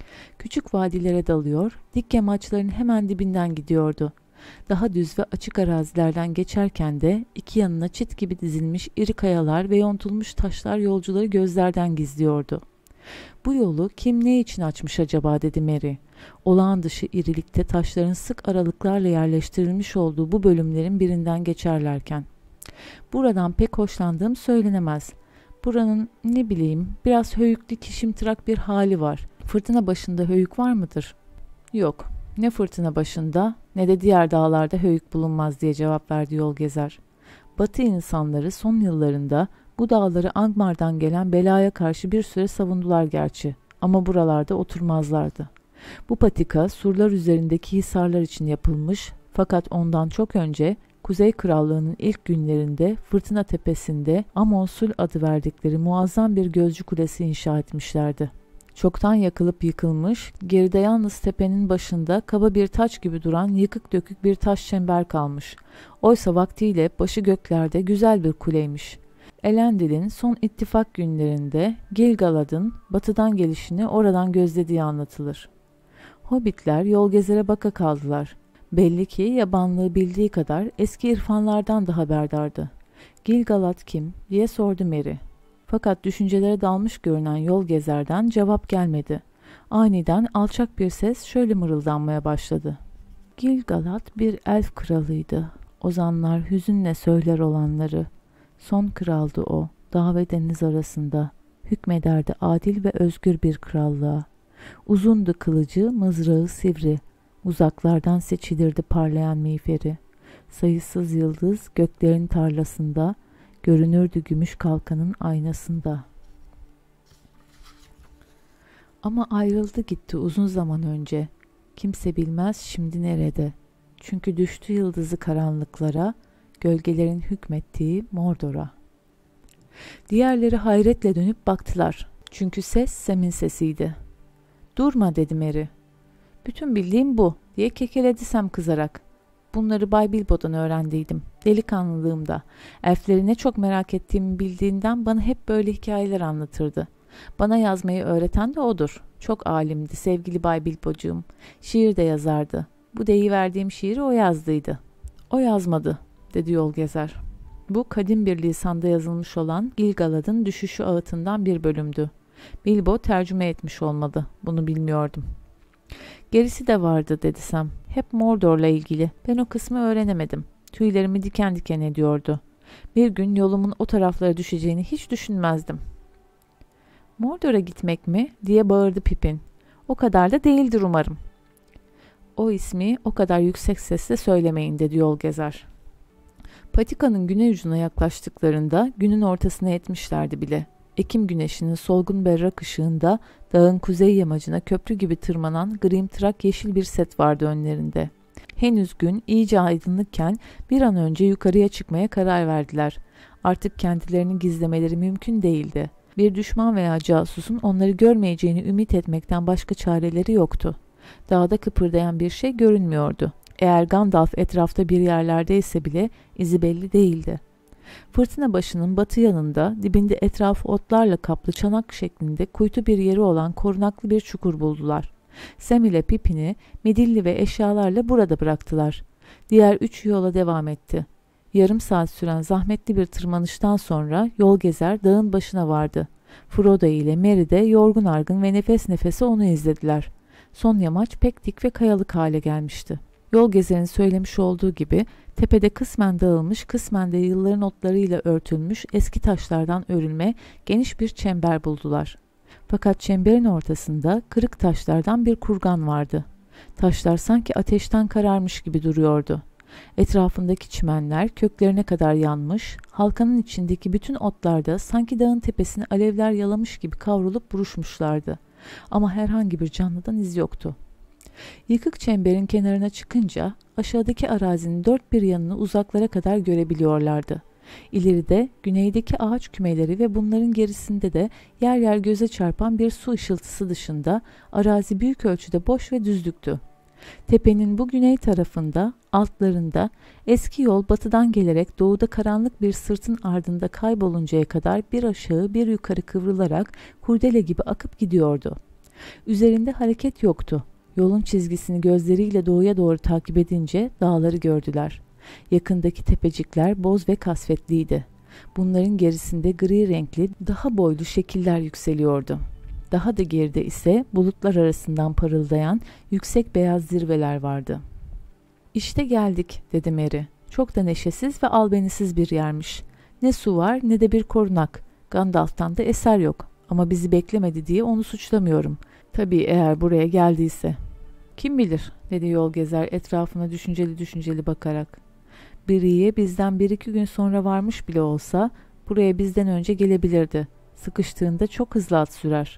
Küçük vadilere dalıyor, dik yamaçların hemen dibinden gidiyordu. Daha düz ve açık arazilerden geçerken de iki yanına çit gibi dizilmiş iri kayalar ve yontulmuş taşlar yolcuları gözlerden gizliyordu. "Bu yolu kim ne için açmış acaba?" dedi Merry. Olağan dışı irilikte taşların sık aralıklarla yerleştirilmiş olduğu bu bölümlerin birinden geçerlerken. "Buradan pek hoşlandığım söylenemez. Buranın ne bileyim biraz höyüklü kişimtırak bir hali var. Fırtına başında höyük var mıdır?" "Yok, ne fırtına başında ne de diğer dağlarda höyük bulunmaz," diye cevap verdi yol gezer. "Batı insanları son yıllarında bu dağları Angmar'dan gelen belaya karşı bir süre savundular gerçi, ama buralarda oturmazlardı. Bu patika surlar üzerindeki hisarlar için yapılmış, fakat ondan çok önce Kuzey Krallığı'nın ilk günlerinde Fırtına Tepesi'nde Amonsul adı verdikleri muazzam bir gözcü kulesi inşa etmişlerdi. Çoktan yakılıp yıkılmış, geride yalnız tepenin başında kaba bir taç gibi duran yıkık dökük bir taş çember kalmış. Oysa vaktiyle başı göklerde güzel bir kuleymiş. Elendil'in son ittifak günlerinde Gil-galad'ın batıdan gelişini oradan gözlediği anlatılır. Hobbitler yol gezere baka kaldılar. Belli ki yabanlığı bildiği kadar eski irfanlardan da haberdardı. "Gil-galad kim?" diye sordu Merry. Fakat düşüncelere dalmış görünen yol gezerden cevap gelmedi. Aniden alçak bir ses şöyle mırıldanmaya başladı. "Gil-galad bir elf kralıydı. Ozanlar hüzünle söyler olanları. Son kraldı o, dağ ve deniz arasında. Hükmederdi adil ve özgür bir krallığa. Uzundu kılıcı, mızrağı sivri. Uzaklardan seçilirdi parlayan miğferi. Sayısız yıldız göklerin tarlasında, görünürdü gümüş kalkanın aynasında." Ama ayrıldı gitti uzun zaman önce. Kimse bilmez şimdi nerede. Çünkü düştü yıldızı karanlıklara, gölgelerin hükmettiği Mordor'a. Diğerleri hayretle dönüp baktılar. Çünkü ses Sam'in sesiydi. "Durma," dedi Merry. "Bütün bildiğim bu," diye kekeledi Sam kızarak. "Bunları Bay Bilbo'dan öğrendiydim. Delikanlılığımda. Elfleri ne çok merak ettiğimi bildiğinden bana hep böyle hikayeler anlatırdı. Bana yazmayı öğreten de odur. Çok alimdi sevgili Bay Bilbocuğum. Şiir de yazardı. Bu deyiverdiğim şiiri o yazdıydı." "O yazmadı," dedi yol gezer. Bu kadim bir lisanda yazılmış olan Gil-galad'ın düşüşü ağıtından bir bölümdü. Bilbo tercüme etmiş olmalı. Bunu bilmiyordum. Gerisi de vardı dedi Sam. Hep Mordor'la ilgili. Ben o kısmı öğrenemedim. Tüylerimi diken diken ediyordu. Bir gün yolumun o taraflara düşeceğini hiç düşünmezdim. Mordor'a gitmek mi? Diye bağırdı Pippin. O kadar da değildir umarım. O ismi o kadar yüksek sesle söylemeyin dedi Yolgezer. Patikanın güney ucuna yaklaştıklarında günün ortasına etmişlerdi bile. Ekim güneşinin solgun berrak ışığında dağın kuzey yamacına köprü gibi tırmanan grimtırak yeşil bir set vardı önlerinde. Henüz gün iyice aydınlıkken bir an önce yukarıya çıkmaya karar verdiler. Artık kendilerini gizlemeleri mümkün değildi. Bir düşman veya casusun onları görmeyeceğini ümit etmekten başka çareleri yoktu. Dağda kıpırdayan bir şey görünmüyordu. Eğer Gandalf etrafta bir yerlerdeyse bile izi belli değildi. Fırtına başının batı yanında dibinde etrafı otlarla kaplı çanak şeklinde kuytu bir yeri olan korunaklı bir çukur buldular. Sam ile Pippin'i midilli ve eşyalarla burada bıraktılar. Diğer üç yola devam etti. Yarım saat süren zahmetli bir tırmanıştan sonra Yolgezer dağın başına vardı. Frodo ile Merry de yorgun argın ve nefes nefese onu izlediler. Son yamaç pek dik ve kayalık hale gelmişti. Yolgezer'in söylemiş olduğu gibi tepede kısmen dağılmış, kısmen de yılların otlarıyla örtülmüş eski taşlardan örülme geniş bir çember buldular. Fakat çemberin ortasında kırık taşlardan bir kurgan vardı. Taşlar sanki ateşten kararmış gibi duruyordu. Etrafındaki çimenler köklerine kadar yanmış, halkanın içindeki bütün otlar da sanki dağın tepesini alevler yalamış gibi kavrulup buruşmuşlardı. Ama herhangi bir canlıdan iz yoktu. Yıkık çemberin kenarına çıkınca aşağıdaki arazinin dört bir yanını uzaklara kadar görebiliyorlardı. İleride güneydeki ağaç kümeleri ve bunların gerisinde de yer yer göze çarpan bir su ışıltısı dışında arazi büyük ölçüde boş ve düzlüktü. Tepenin bu güney tarafında, altlarında eski yol batıdan gelerek doğuda karanlık bir sırtın ardında kayboluncaya kadar bir aşağı bir yukarı kıvrılarak kurdele gibi akıp gidiyordu. Üzerinde hareket yoktu. Yolun çizgisini gözleriyle doğuya doğru takip edince dağları gördüler. Yakındaki tepecikler boz ve kasvetliydi. Bunların gerisinde gri renkli, daha boylu şekiller yükseliyordu. Daha da geride ise bulutlar arasından parıldayan yüksek beyaz zirveler vardı. "İşte geldik," dedi Merry. "Çok da neşesiz ve albenisiz bir yermiş. Ne su var ne de bir korunak. Gandalf'tan da eser yok. Ama bizi beklemedi diye onu suçlamıyorum. Tabii eğer buraya geldiyse." "Kim bilir," dedi Yolgezer etrafına düşünceli düşünceli bakarak. "Brie'ye bizden bir iki gün sonra varmış bile olsa buraya bizden önce gelebilirdi. Sıkıştığında çok hızlı at sürer."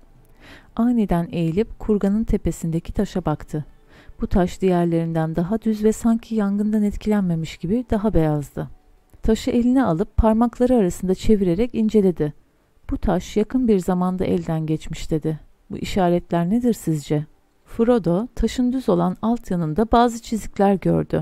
Aniden eğilip kurganın tepesindeki taşa baktı. Bu taş diğerlerinden daha düz ve sanki yangından etkilenmemiş gibi daha beyazdı. Taşı eline alıp parmakları arasında çevirerek inceledi. "Bu taş yakın bir zamanda elden geçmiş," dedi. "Bu işaretler nedir sizce?" Frodo taşın düz olan alt yanında bazı çizikler gördü.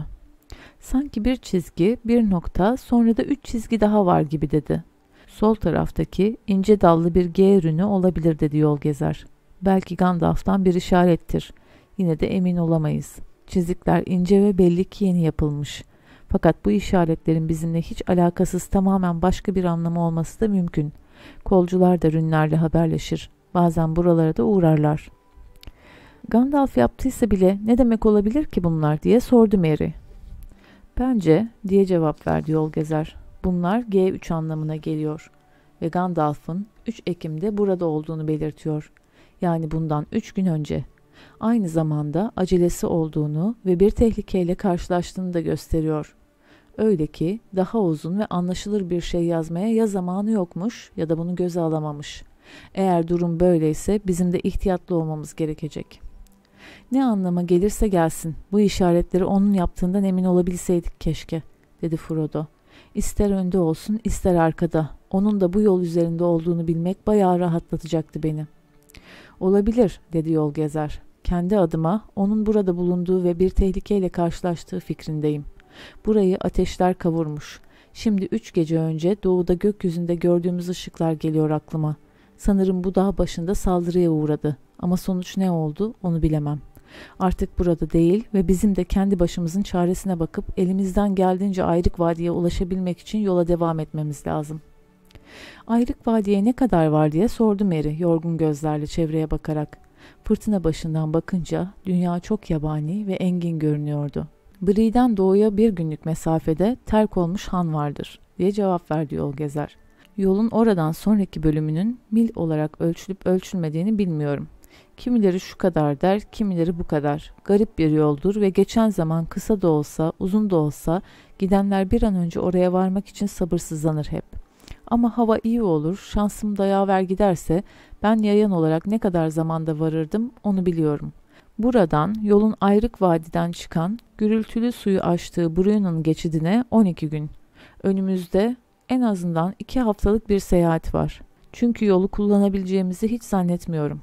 "Sanki bir çizgi, bir nokta, sonra da 3 çizgi daha var gibi," dedi. "Sol taraftaki ince dallı bir G ürünü olabilir," dedi Yolgezer. "Belki Gandalf'tan bir işarettir. Yine de emin olamayız. Çizikler ince ve belli ki yeni yapılmış. Fakat bu işaretlerin bizimle hiç alakasız tamamen başka bir anlamı olması da mümkün. Kolcular da rünlerle haberleşir. Bazen buralara da uğrarlar." "Gandalf yaptıysa bile ne demek olabilir ki bunlar?" diye sordu Merry. "Bence," diye cevap verdi Yolgezer, "bunlar G3 anlamına geliyor ve Gandalf'ın 3 Ekim'de burada olduğunu belirtiyor. Yani bundan 3 gün önce. Aynı zamanda acelesi olduğunu ve bir tehlikeyle karşılaştığını da gösteriyor. Öyle ki daha uzun ve anlaşılır bir şey yazmaya ya zamanı yokmuş ya da bunu göze alamamış. Eğer durum böyleyse bizim de ihtiyatlı olmamız gerekecek." "Ne anlama gelirse gelsin, bu işaretleri onun yaptığından emin olabilseydik keşke," dedi Frodo. "İster önde olsun ister arkada. Onun da bu yol üzerinde olduğunu bilmek bayağı rahatlatacaktı beni." "Olabilir," dedi Yolgezer. "Kendi adıma onun burada bulunduğu ve bir tehlikeyle karşılaştığı fikrindeyim. Burayı ateşler kavurmuş. Şimdi 3 gece önce doğuda gökyüzünde gördüğümüz ışıklar geliyor aklıma. Sanırım bu dağ başında saldırıya uğradı. Ama sonuç ne oldu onu bilemem. Artık burada değil ve bizim de kendi başımızın çaresine bakıp elimizden geldiğince Ayrık Vadi'ye ulaşabilmek için yola devam etmemiz lazım. Ayrık Vadi'ye ne kadar var diye sordu Mary yorgun gözlerle çevreye bakarak. Fırtına başından bakınca dünya çok yabani ve engin görünüyordu. Bree'den doğuya 1 günlük mesafede terk olmuş han vardır diye cevap verdi yol gezer. Yolun oradan sonraki bölümünün mil olarak ölçülüp ölçülmediğini bilmiyorum. Kimileri şu kadar der, kimileri bu kadar. Garip bir yoldur ve geçen zaman kısa da olsa, uzun da olsa gidenler bir an önce oraya varmak için sabırsızlanır hep. Ama hava iyi olur, şansım da yaver giderse ben yayan olarak ne kadar zamanda varırdım onu biliyorum. Buradan yolun Ayrık Vadi'den çıkan gürültülü suyu aştığı Brun'un geçidine 12 gün. Önümüzde en azından 2 haftalık bir seyahat var. Çünkü yolu kullanabileceğimizi hiç zannetmiyorum.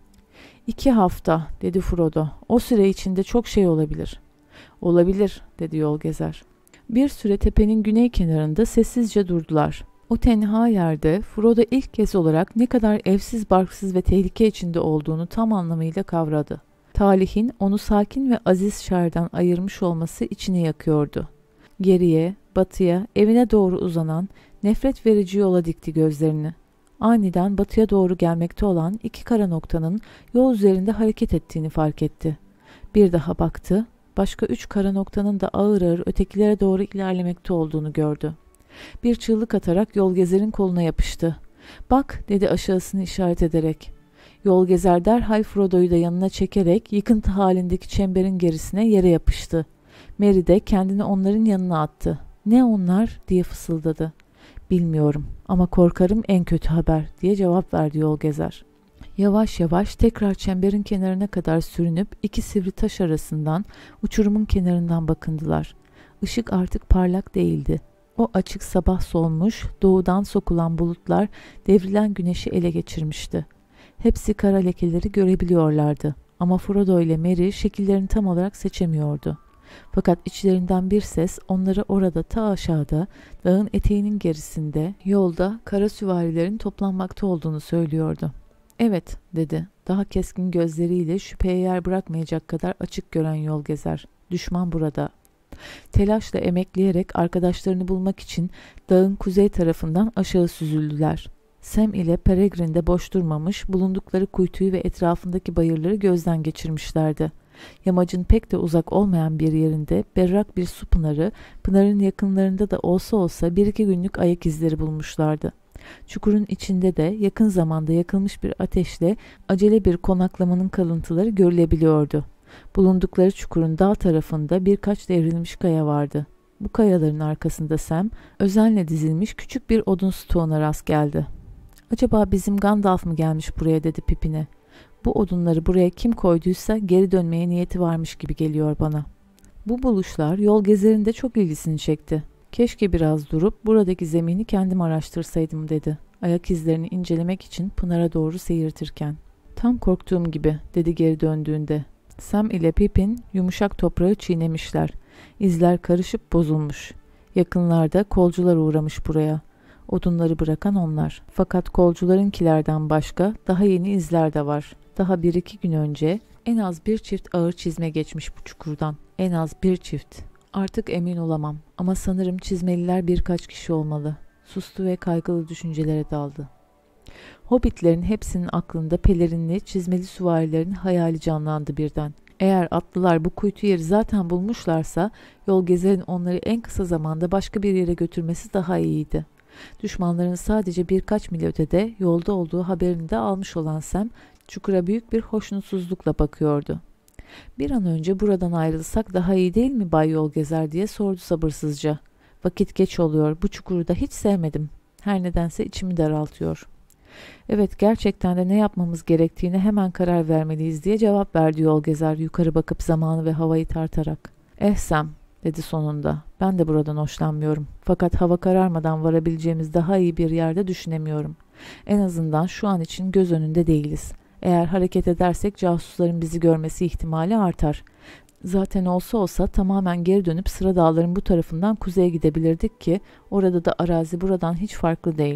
2 hafta dedi Frodo. O süre içinde çok şey olabilir. Olabilir dedi yol gezer. Bir süre tepenin güney kenarında sessizce durdular. O tenha yerde Frodo ilk kez olarak ne kadar evsiz barksız ve tehlike içinde olduğunu tam anlamıyla kavradı. Talihin onu sakin ve aziz şairden ayırmış olması içini yakıyordu. Geriye, batıya, evine doğru uzanan nefret verici yola dikti gözlerini. Aniden batıya doğru gelmekte olan 2 kara noktanın yol üzerinde hareket ettiğini fark etti. Bir daha baktı, başka 3 kara noktanın da ağır ağır ötekilere doğru ilerlemekte olduğunu gördü. Bir çığlık atarak yol gezerin koluna yapıştı. "Bak," dedi aşağısını işaret ederek. Yol gezer derhal Frodo'yu da yanına çekerek yıkıntı halindeki çemberin gerisine yere yapıştı. Merry de kendini onların yanına attı. "Ne onlar?" diye fısıldadı. "Bilmiyorum ama korkarım en kötü haber," diye cevap verdi yol gezer. Yavaş yavaş tekrar çemberin kenarına kadar sürünüp 2 sivri taş arasından uçurumun kenarından bakındılar. Işık artık parlak değildi. O açık sabah solmuş, doğudan sokulan bulutlar devrilen güneşi ele geçirmişti. Hepsi kara lekeleri görebiliyorlardı ama Frodo ile Merry şekillerini tam olarak seçemiyordu. Fakat içlerinden bir ses onları orada ta aşağıda, dağın eteğinin gerisinde, yolda kara süvarilerin toplanmakta olduğunu söylüyordu. "Evet," dedi. Daha keskin gözleriyle şüpheye yer bırakmayacak kadar açık gören yol gezer. "Düşman burada." Telaşla emekleyerek arkadaşlarını bulmak için dağın kuzey tarafından aşağı süzüldüler. Sam ile Peregrine de boş durmamış, bulundukları kuytuyu ve etrafındaki bayırları gözden geçirmişlerdi. Yamacın pek de uzak olmayan bir yerinde berrak bir su pınarı, pınarın yakınlarında da olsa 1-2 günlük ayak izleri bulmuşlardı. Çukurun içinde de yakın zamanda yakılmış bir ateşle acele bir konaklamanın kalıntıları görülebiliyordu. Bulundukları çukurun dağ tarafında birkaç devrilmiş kaya vardı. Bu kayaların arkasında Sam, özenle dizilmiş küçük bir odun stoğuna rast geldi. "Acaba bizim Gandalf mı gelmiş buraya?" dedi Pippin'e. "Bu odunları buraya kim koyduysa geri dönmeye niyeti varmış gibi geliyor bana." Bu buluşlar yol gezerin de çok ilgisini çekti. "Keşke biraz durup buradaki zemini kendim araştırsaydım," dedi. Ayak izlerini incelemek için pınara doğru seyirtirken. "Tam korktuğum gibi," dedi geri döndüğünde. Sam ile Pippin yumuşak toprağı çiğnemişler. İzler karışıp bozulmuş. Yakınlarda kolcular uğramış buraya. Odunları bırakan onlar. Fakat kolcularınkilerden başka daha yeni izler de var. Daha 1-2 gün önce en az bir çift ağır çizme geçmiş bu çukurdan. En az bir çift. Artık emin olamam ama sanırım çizmeliler birkaç kişi olmalı. Sustu ve kaygılı düşüncelere daldı. Hobbitlerin hepsinin aklında pelerinli, çizmeli süvarilerin hayali canlandı birden. Eğer atlılar bu kuytu yeri zaten bulmuşlarsa yol gezerin onları en kısa zamanda başka bir yere götürmesi daha iyiydi. Düşmanların sadece birkaç mil ötede yolda olduğu haberini de almış olan Sam, çukura büyük bir hoşnutsuzlukla bakıyordu. "Bir an önce buradan ayrılsak daha iyi değil mi Bay Yolgezer?" diye sordu sabırsızca. "Vakit geç oluyor. Bu çukuru da hiç sevmedim. Her nedense içimi daraltıyor." "Evet, gerçekten de ne yapmamız gerektiğine hemen karar vermeliyiz," diye cevap verdi Yolgezer yukarı bakıp zamanı ve havayı tartarak. Sam," dedi sonunda. "Ben de buradan hoşlanmıyorum. Fakat hava kararmadan varabileceğimiz daha iyi bir yerde düşünemiyorum. En azından şu an için göz önünde değiliz. Eğer hareket edersek casusların bizi görmesi ihtimali artar. Zaten olsa tamamen geri dönüp Sıra Dağların bu tarafından kuzeye gidebilirdik ki orada da arazi buradan hiç farklı değil.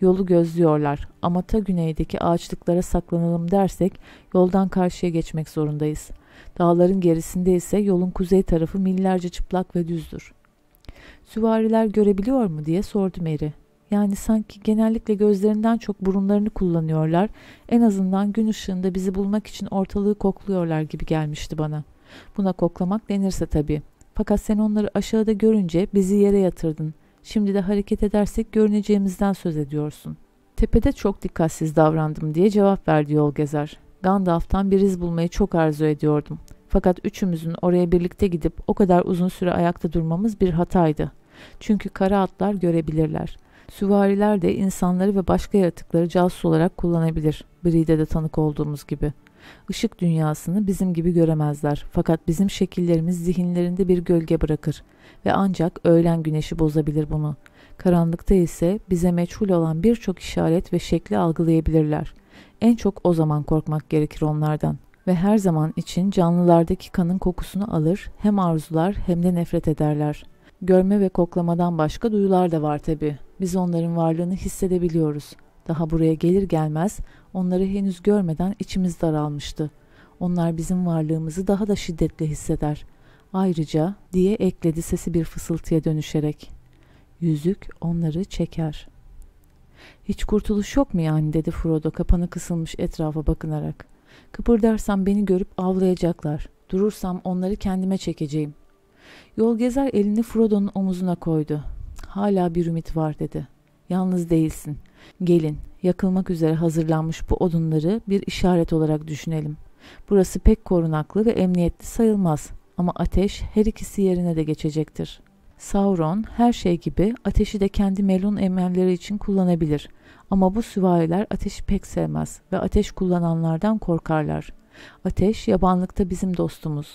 Yolu gözlüyorlar ama ta güneydeki ağaçlıklara saklanalım dersek yoldan karşıya geçmek zorundayız. Dağların gerisinde ise yolun kuzey tarafı millerce çıplak ve düzdür. Süvariler görebiliyor mu diye sordu Mary. Yani sanki genellikle gözlerinden çok burunlarını kullanıyorlar, en azından gün ışığında bizi bulmak için ortalığı kokluyorlar gibi gelmişti bana. Buna koklamak denirse tabii. Fakat sen onları aşağıda görünce bizi yere yatırdın. Şimdi de hareket edersek görüneceğimizden söz ediyorsun. Tepede çok dikkatsiz davrandım diye cevap verdi yol gezer. Gandalf'tan bir iz bulmayı çok arzu ediyordum. Fakat üçümüzün oraya birlikte gidip o kadar uzun süre ayakta durmamız bir hataydı. Çünkü kara atlar görebilirler. Süvariler de insanları ve başka yaratıkları casus olarak kullanabilir. Bride'de de tanık olduğumuz gibi. Işık dünyasını bizim gibi göremezler. Fakat bizim şekillerimiz zihinlerinde bir gölge bırakır. Ve ancak öğlen güneşi bozabilir bunu. Karanlıkta ise bize meçhul olan birçok işaret ve şekli algılayabilirler. En çok o zaman korkmak gerekir onlardan. Ve her zaman için canlılardaki kanın kokusunu alır, hem arzular hem de nefret ederler. Görme ve koklamadan başka duyular da var tabii. Biz onların varlığını hissedebiliyoruz. Daha buraya gelir gelmez onları henüz görmeden içimiz daralmıştı. Onlar bizim varlığımızı daha da şiddetle hisseder. Ayrıca diye ekledi sesi bir fısıltıya dönüşerek. Yüzük onları çeker. Hiç kurtuluş yok mu yani dedi Frodo kapanı kısılmış etrafa bakınarak. Kıpırdarsam beni görüp avlayacaklar. Durursam onları kendime çekeceğim. Yol gezer elini Frodo'nun omuzuna koydu. Hala bir ümit var dedi. Yalnız değilsin. Gelin, yakılmak üzere hazırlanmış bu odunları bir işaret olarak düşünelim. Burası pek korunaklı ve emniyetli sayılmaz ama ateş her ikisi yerine de geçecektir. Sauron her şey gibi ateşi de kendi melun emelleri için kullanabilir. Ama bu süvariler ateşi pek sevmez ve ateş kullananlardan korkarlar. Ateş yabanlıkta bizim dostumuz.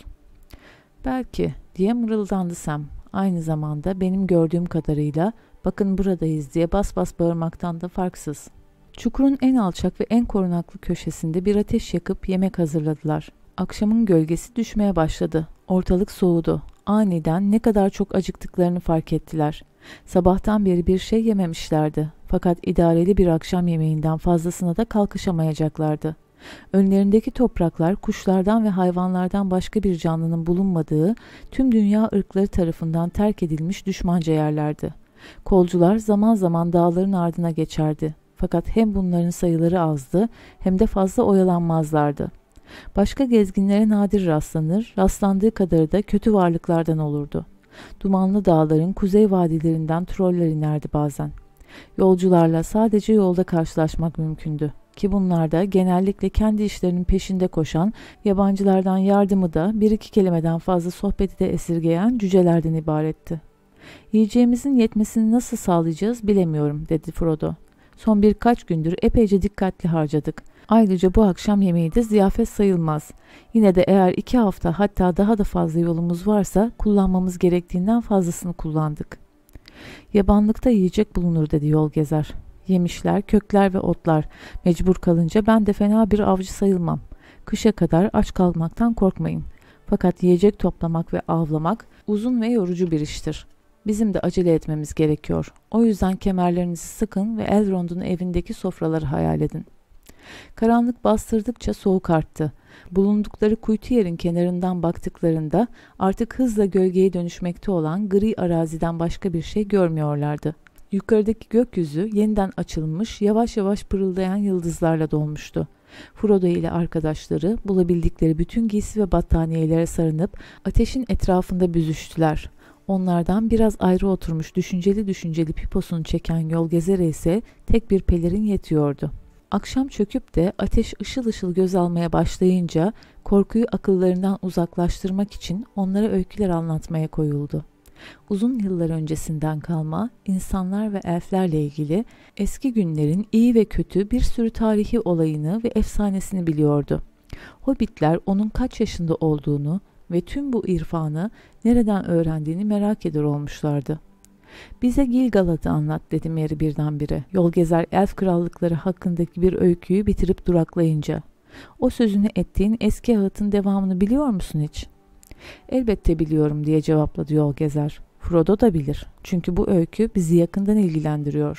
Belki diye mırıldandı Sam. Aynı zamanda benim gördüğüm kadarıyla bakın buradayız diye bas bas bağırmaktan da farksız. Çukurun en alçak ve en korunaklı köşesinde bir ateş yakıp yemek hazırladılar. Akşamın gölgesi düşmeye başladı. Ortalık soğudu. Aniden ne kadar çok acıktıklarını fark ettiler. Sabahtan beri bir şey yememişlerdi. Fakat idareli bir akşam yemeğinden fazlasına da kalkışamayacaklardı. Önlerindeki topraklar kuşlardan ve hayvanlardan başka bir canlının bulunmadığı, tüm dünya ırkları tarafından terk edilmiş düşmanca yerlerdi. Kolcular zaman zaman dağların ardına geçerdi. Fakat hem bunların sayıları azdı hem de fazla oyalanmazlardı. Başka gezginlere nadir rastlanır, rastlandığı kadarı da kötü varlıklardan olurdu. Dumanlı dağların kuzey vadilerinden troller inerdi bazen. Yolcularla sadece yolda karşılaşmak mümkündü. Ki bunlar da genellikle kendi işlerinin peşinde koşan, yabancılardan yardımı da bir iki kelimeden fazla sohbeti de esirgeyen cücelerden ibaretti. Yiyeceğimizin yetmesini nasıl sağlayacağız bilemiyorum dedi Frodo. Son birkaç gündür epeyce dikkatli harcadık. Ayrıca bu akşam yemeği de ziyafet sayılmaz. Yine de eğer 2 hafta hatta daha da fazla yolumuz varsa kullanmamız gerektiğinden fazlasını kullandık. Yabanlıkta yiyecek bulunur dedi yol gezer. Yemişler, kökler ve otlar. Mecbur kalınca ben de fena bir avcı sayılmam. Kışa kadar aç kalmaktan korkmayın. Fakat yiyecek toplamak ve avlamak uzun ve yorucu bir iştir. Bizim de acele etmemiz gerekiyor. O yüzden kemerlerinizi sıkın ve Elrond'un evindeki sofraları hayal edin. Karanlık bastırdıkça soğuk arttı. Bulundukları kuytu yerin kenarından baktıklarında artık hızla gölgeye dönüşmekte olan gri araziden başka bir şey görmüyorlardı. Yukarıdaki gökyüzü yeniden açılmış, yavaş yavaş pırıldayan yıldızlarla dolmuştu. Frodo ile arkadaşları bulabildikleri bütün giysi ve battaniyelere sarınıp ateşin etrafında büzüştüler. Onlardan biraz ayrı oturmuş düşünceli piposunu çeken yol gezere ise tek bir pelerin yetiyordu. Akşam çöküp de ateş ışıl ışıl göz almaya başlayınca korkuyu akıllarından uzaklaştırmak için onlara öyküler anlatmaya koyuldu. Uzun yıllar öncesinden kalma insanlar ve elflerle ilgili eski günlerin iyi ve kötü bir sürü tarihi olayını ve efsanesini biliyordu. Hobbitler onun kaç yaşında olduğunu ve tüm bu irfanı nereden öğrendiğini merak eder olmuşlardı. Bize Gil-galad'ı anlat dedi Merry birdenbire. Yol gezer elf krallıkları hakkındaki bir öyküyü bitirip duraklayınca. O sözünü ettiğin eski ağıtın devamını biliyor musun hiç? Elbette biliyorum diye cevapladı yol gezer. Frodo da bilir. Çünkü bu öykü bizi yakından ilgilendiriyor.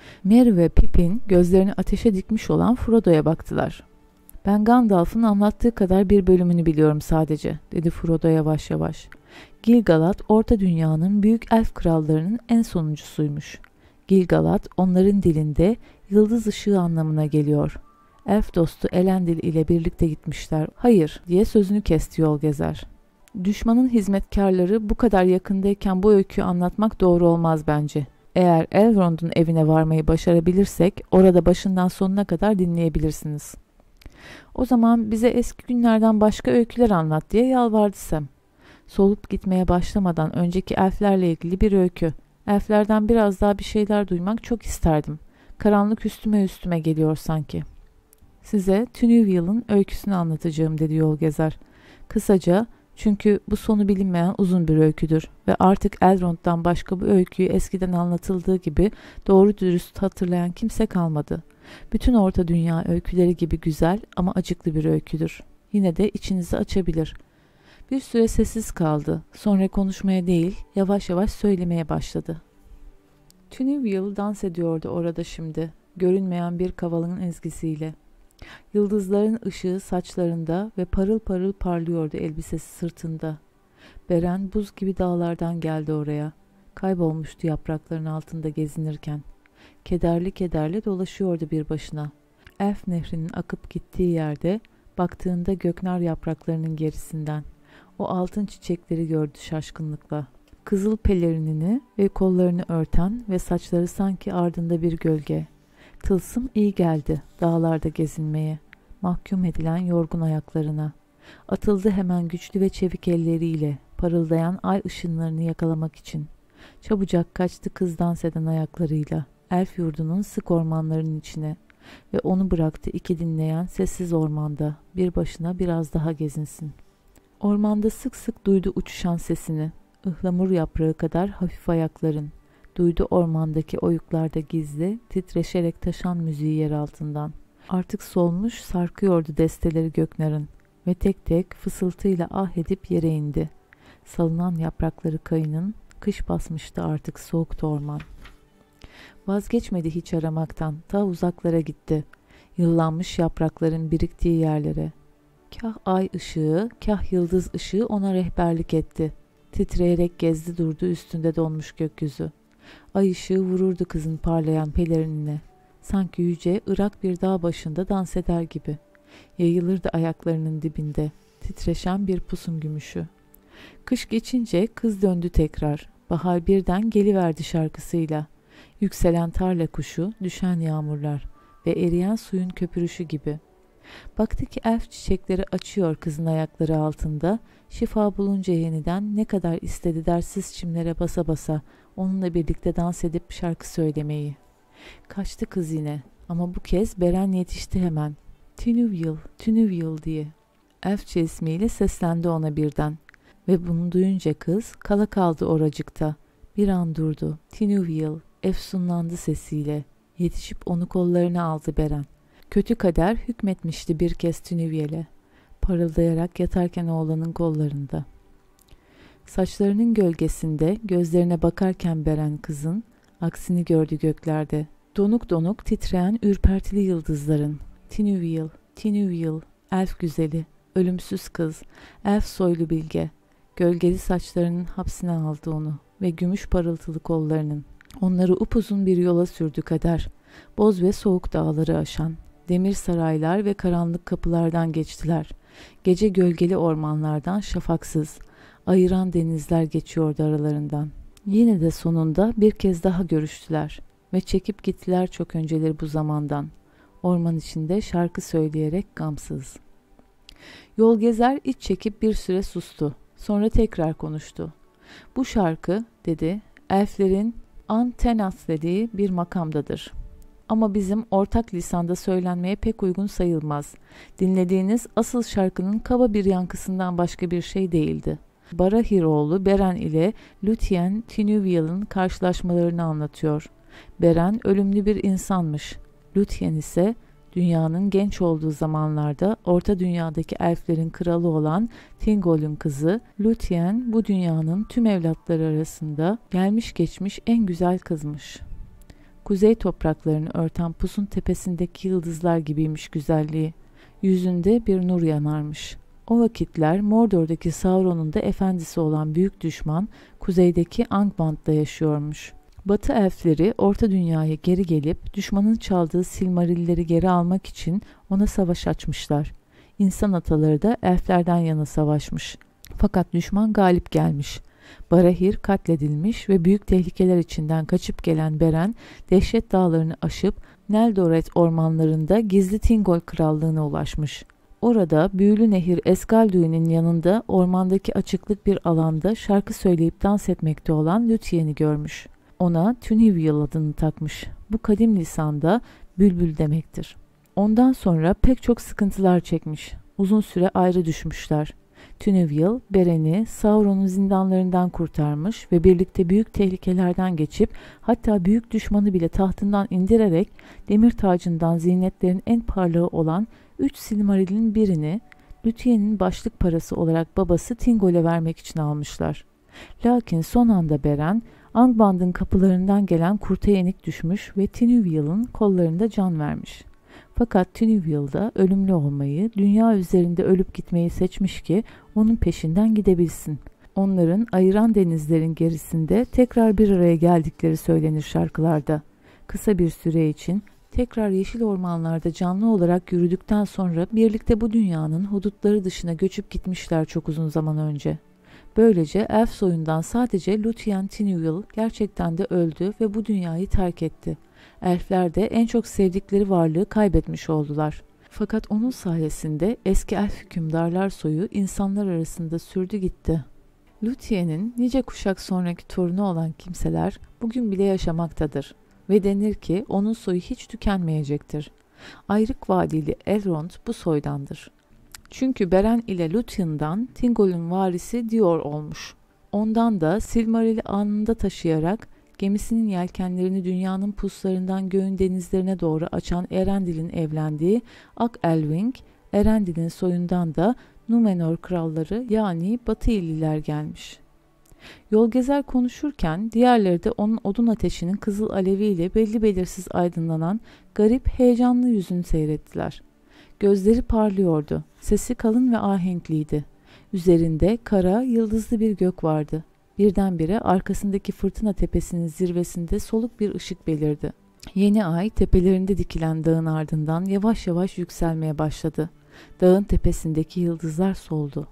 Merry ve Pippin gözlerini ateşe dikmiş olan Frodo'ya baktılar. "Ben Gandalf'ın anlattığı kadar bir bölümünü biliyorum sadece," dedi Frodo yavaş yavaş. "Gil-galad, Orta Dünya'nın büyük elf krallarının en sonuncusuymuş. Gil-galad onların dilinde yıldız ışığı anlamına geliyor. Elf dostu Elendil ile birlikte gitmişler." "Hayır," diye sözünü kesti Yolgezer. "Düşmanın hizmetkarları bu kadar yakındayken bu öyküyü anlatmak doğru olmaz bence. Eğer Elrond'un evine varmayı başarabilirsek orada başından sonuna kadar dinleyebilirsiniz." "O zaman bize eski günlerden başka öyküler anlat," diye yalvardı Sam. "Solup gitmeye başlamadan önceki elflerle ilgili bir öykü. Elflerden biraz daha bir şeyler duymak çok isterdim. Karanlık üstüme üstüme geliyor sanki." "Size Tynwild'in öyküsünü anlatacağım," dedi Yolgezer. "Kısaca, çünkü bu sonu bilinmeyen uzun bir öyküdür ve artık Elrond'dan başka bu öyküyü eskiden anlatıldığı gibi doğru dürüst hatırlayan kimse kalmadı. Bütün Orta Dünya öyküleri gibi güzel ama acıklı bir öyküdür. Yine de içinizi açabilir." Bir süre sessiz kaldı. Sonra konuşmaya değil, yavaş yavaş söylemeye başladı. Tynwil dans ediyordu orada şimdi, görünmeyen bir kavalın ezgisiyle. Yıldızların ışığı saçlarında ve parıl parıl parlıyordu elbisesi sırtında. Beren buz gibi dağlardan geldi oraya. Kaybolmuştu yaprakların altında gezinirken. Kederli kederli dolaşıyordu bir başına. Elf nehrinin akıp gittiği yerde baktığında göknar yapraklarının gerisinden o altın çiçekleri gördü şaşkınlıkla. Kızıl pelerinini ve kollarını örten ve saçları sanki ardında bir gölge. Tılsım iyi geldi dağlarda gezinmeye, mahkum edilen yorgun ayaklarına. Atıldı hemen güçlü ve çevik elleriyle parıldayan ay ışınlarını yakalamak için. Çabucak kaçtı kız dans eden ayaklarıyla elf yurdunun sık ormanlarının içine ve onu bıraktı iki dinleyen sessiz ormanda bir başına biraz daha gezinsin. Ormanda sık sık duydu uçuşan sesini, ıhlamur yaprağı kadar hafif ayakların. Duydu ormandaki oyuklarda gizli, titreşerek taşan müziği yer altından. Artık solmuş sarkıyordu desteleri göknarın ve tek tek fısıltıyla ah edip yere indi. Salınan yaprakları kayının, kış basmıştı artık soğuktu orman. Vazgeçmedi hiç aramaktan, ta uzaklara gitti. Yıllanmış yaprakların biriktiği yerlere. Kah ay ışığı, kah yıldız ışığı ona rehberlik etti. Titreyerek gezdi durdu üstünde donmuş gökyüzü. Ay ışığı vururdu kızın parlayan pelerinine. Sanki yüce, ırak bir dağ başında dans eder gibi. Yayılırdı ayaklarının dibinde, titreşen bir pusun gümüşü. Kış geçince kız döndü tekrar. Bahar birden geliverdi şarkısıyla. Yükselen tarla kuşu, düşen yağmurlar ve eriyen suyun köpürüşü gibi. Baktı ki elf çiçekleri açıyor kızın ayakları altında. Şifa bulunca yeniden ne kadar istedi dersiz çimlere basa basa onunla birlikte dans edip şarkı söylemeyi. Kaçtı kız yine ama bu kez Beren yetişti hemen. "Tynwil, Tynwil," diye. Elfçe ismiyle seslendi ona birden ve bunu duyunca kız kala kaldı oracıkta. Bir an durdu. "Tynwil," efsunlandı sesiyle. Yetişip onu kollarına aldı Beren. Kötü kader hükmetmişti bir kez Tynwil'e. Parıldayarak yatarken oğlanın kollarında. Saçlarının gölgesinde gözlerine bakarken Beren kızın aksini gördü göklerde. Donuk donuk titreyen ürpertili yıldızların. Tynwil, Tynwil, elf güzeli, ölümsüz kız, elf soylu bilge. Gölgeli saçlarının hapsine aldı onu ve gümüş parıltılı kollarının. Onları upuzun bir yola sürdü kader. Boz ve soğuk dağları aşan. Demir saraylar ve karanlık kapılardan geçtiler. Gece gölgeli ormanlardan şafaksız, ayıran denizler geçiyordu aralarından. Yine de sonunda bir kez daha görüştüler ve çekip gittiler çok önceleri bu zamandan. Orman içinde şarkı söyleyerek gamsız. Yolgezer iç çekip bir süre sustu. Sonra tekrar konuştu. "Bu şarkı," dedi, "elflerin Antenas dediği bir makamdadır. Ama bizim ortak lisanda söylenmeye pek uygun sayılmaz. Dinlediğiniz asıl şarkının kaba bir yankısından başka bir şey değildi. Barahiroğlu Beren ile Lúthien Tynwild'in karşılaşmalarını anlatıyor. Beren ölümlü bir insanmış. Lúthien ise dünyanın genç olduğu zamanlarda Orta Dünya'daki elflerin kralı olan Thingol'ün kızı. Lúthien bu dünyanın tüm evlatları arasında gelmiş geçmiş en güzel kızmış. Kuzey topraklarını örten pusun tepesindeki yıldızlar gibiymiş güzelliği. Yüzünde bir nur yanarmış. O vakitler Mordor'daki Sauron'un da efendisi olan büyük düşman kuzeydeki Angband'da yaşıyormuş. Batı elfleri Orta Dünya'ya geri gelip düşmanın çaldığı Silmarilleri geri almak için ona savaş açmışlar. İnsan ataları da elflerden yana savaşmış. Fakat düşman galip gelmiş. Barahir katledilmiş ve büyük tehlikeler içinden kaçıp gelen Beren, dehşet dağlarını aşıp Neldoret ormanlarında gizli Tingol krallığına ulaşmış. Orada büyülü nehir Escalduin'in yanında ormandaki açıklık bir alanda şarkı söyleyip dans etmekte olan Lúthien'i görmüş. Ona Tünhivil adını takmış. Bu kadim lisanda bülbül demektir. Ondan sonra pek çok sıkıntılar çekmiş. Uzun süre ayrı düşmüşler. Tünhivil, Beren'i Sauron'un zindanlarından kurtarmış ve birlikte büyük tehlikelerden geçip hatta büyük düşmanı bile tahtından indirerek demir tacından zinetlerin en parlağı olan 3 Silmaril'in birini Lúthien'in başlık parası olarak babası Tingol'e vermek için almışlar. Lakin son anda Beren, Angband'ın kapılarından gelen kurta yenik düşmüş ve Tünhüvil'in kollarında can vermiş. Fakat Tünhüvil de ölümlü olmayı, dünya üzerinde ölüp gitmeyi seçmiş ki onun peşinden gidebilsin. Onların ayıran denizlerin gerisinde tekrar bir araya geldikleri söylenir şarkılarda. Kısa bir süre için tekrar yeşil ormanlarda canlı olarak yürüdükten sonra birlikte bu dünyanın hudutları dışına göçüp gitmişler çok uzun zaman önce. Böylece elf soyundan sadece Lúthien Tynwil gerçekten de öldü ve bu dünyayı terk etti. Elfler de en çok sevdikleri varlığı kaybetmiş oldular. Fakat onun sayesinde eski elf hükümdarlar soyu insanlar arasında sürdü gitti. Lúthien'in nice kuşak sonraki torunu olan kimseler bugün bile yaşamaktadır ve denir ki onun soyu hiç tükenmeyecektir. Ayrık vadili Elrond bu soydandır. Çünkü Beren ile Lúthien'dan Tingol'un varisi Dior olmuş. Ondan da Silmaril'i alnında taşıyarak gemisinin yelkenlerini dünyanın puslarından göğün denizlerine doğru açan Erendil'in evlendiği Ak-Elwing, Erendil'in soyundan da Númenor kralları yani Batıilliler gelmiş. Yol gezer konuşurken diğerleri de onun odun ateşinin kızıl aleviyle belli belirsiz aydınlanan garip heyecanlı yüzünü seyrettiler. Gözleri parlıyordu, sesi kalın ve ahenkliydi. Üzerinde kara, yıldızlı bir gök vardı. Birdenbire arkasındaki fırtına tepesinin zirvesinde soluk bir ışık belirdi. Yeni ay tepelerinde dikilen dağın ardından yavaş yavaş yükselmeye başladı. Dağın tepesindeki yıldızlar soldu.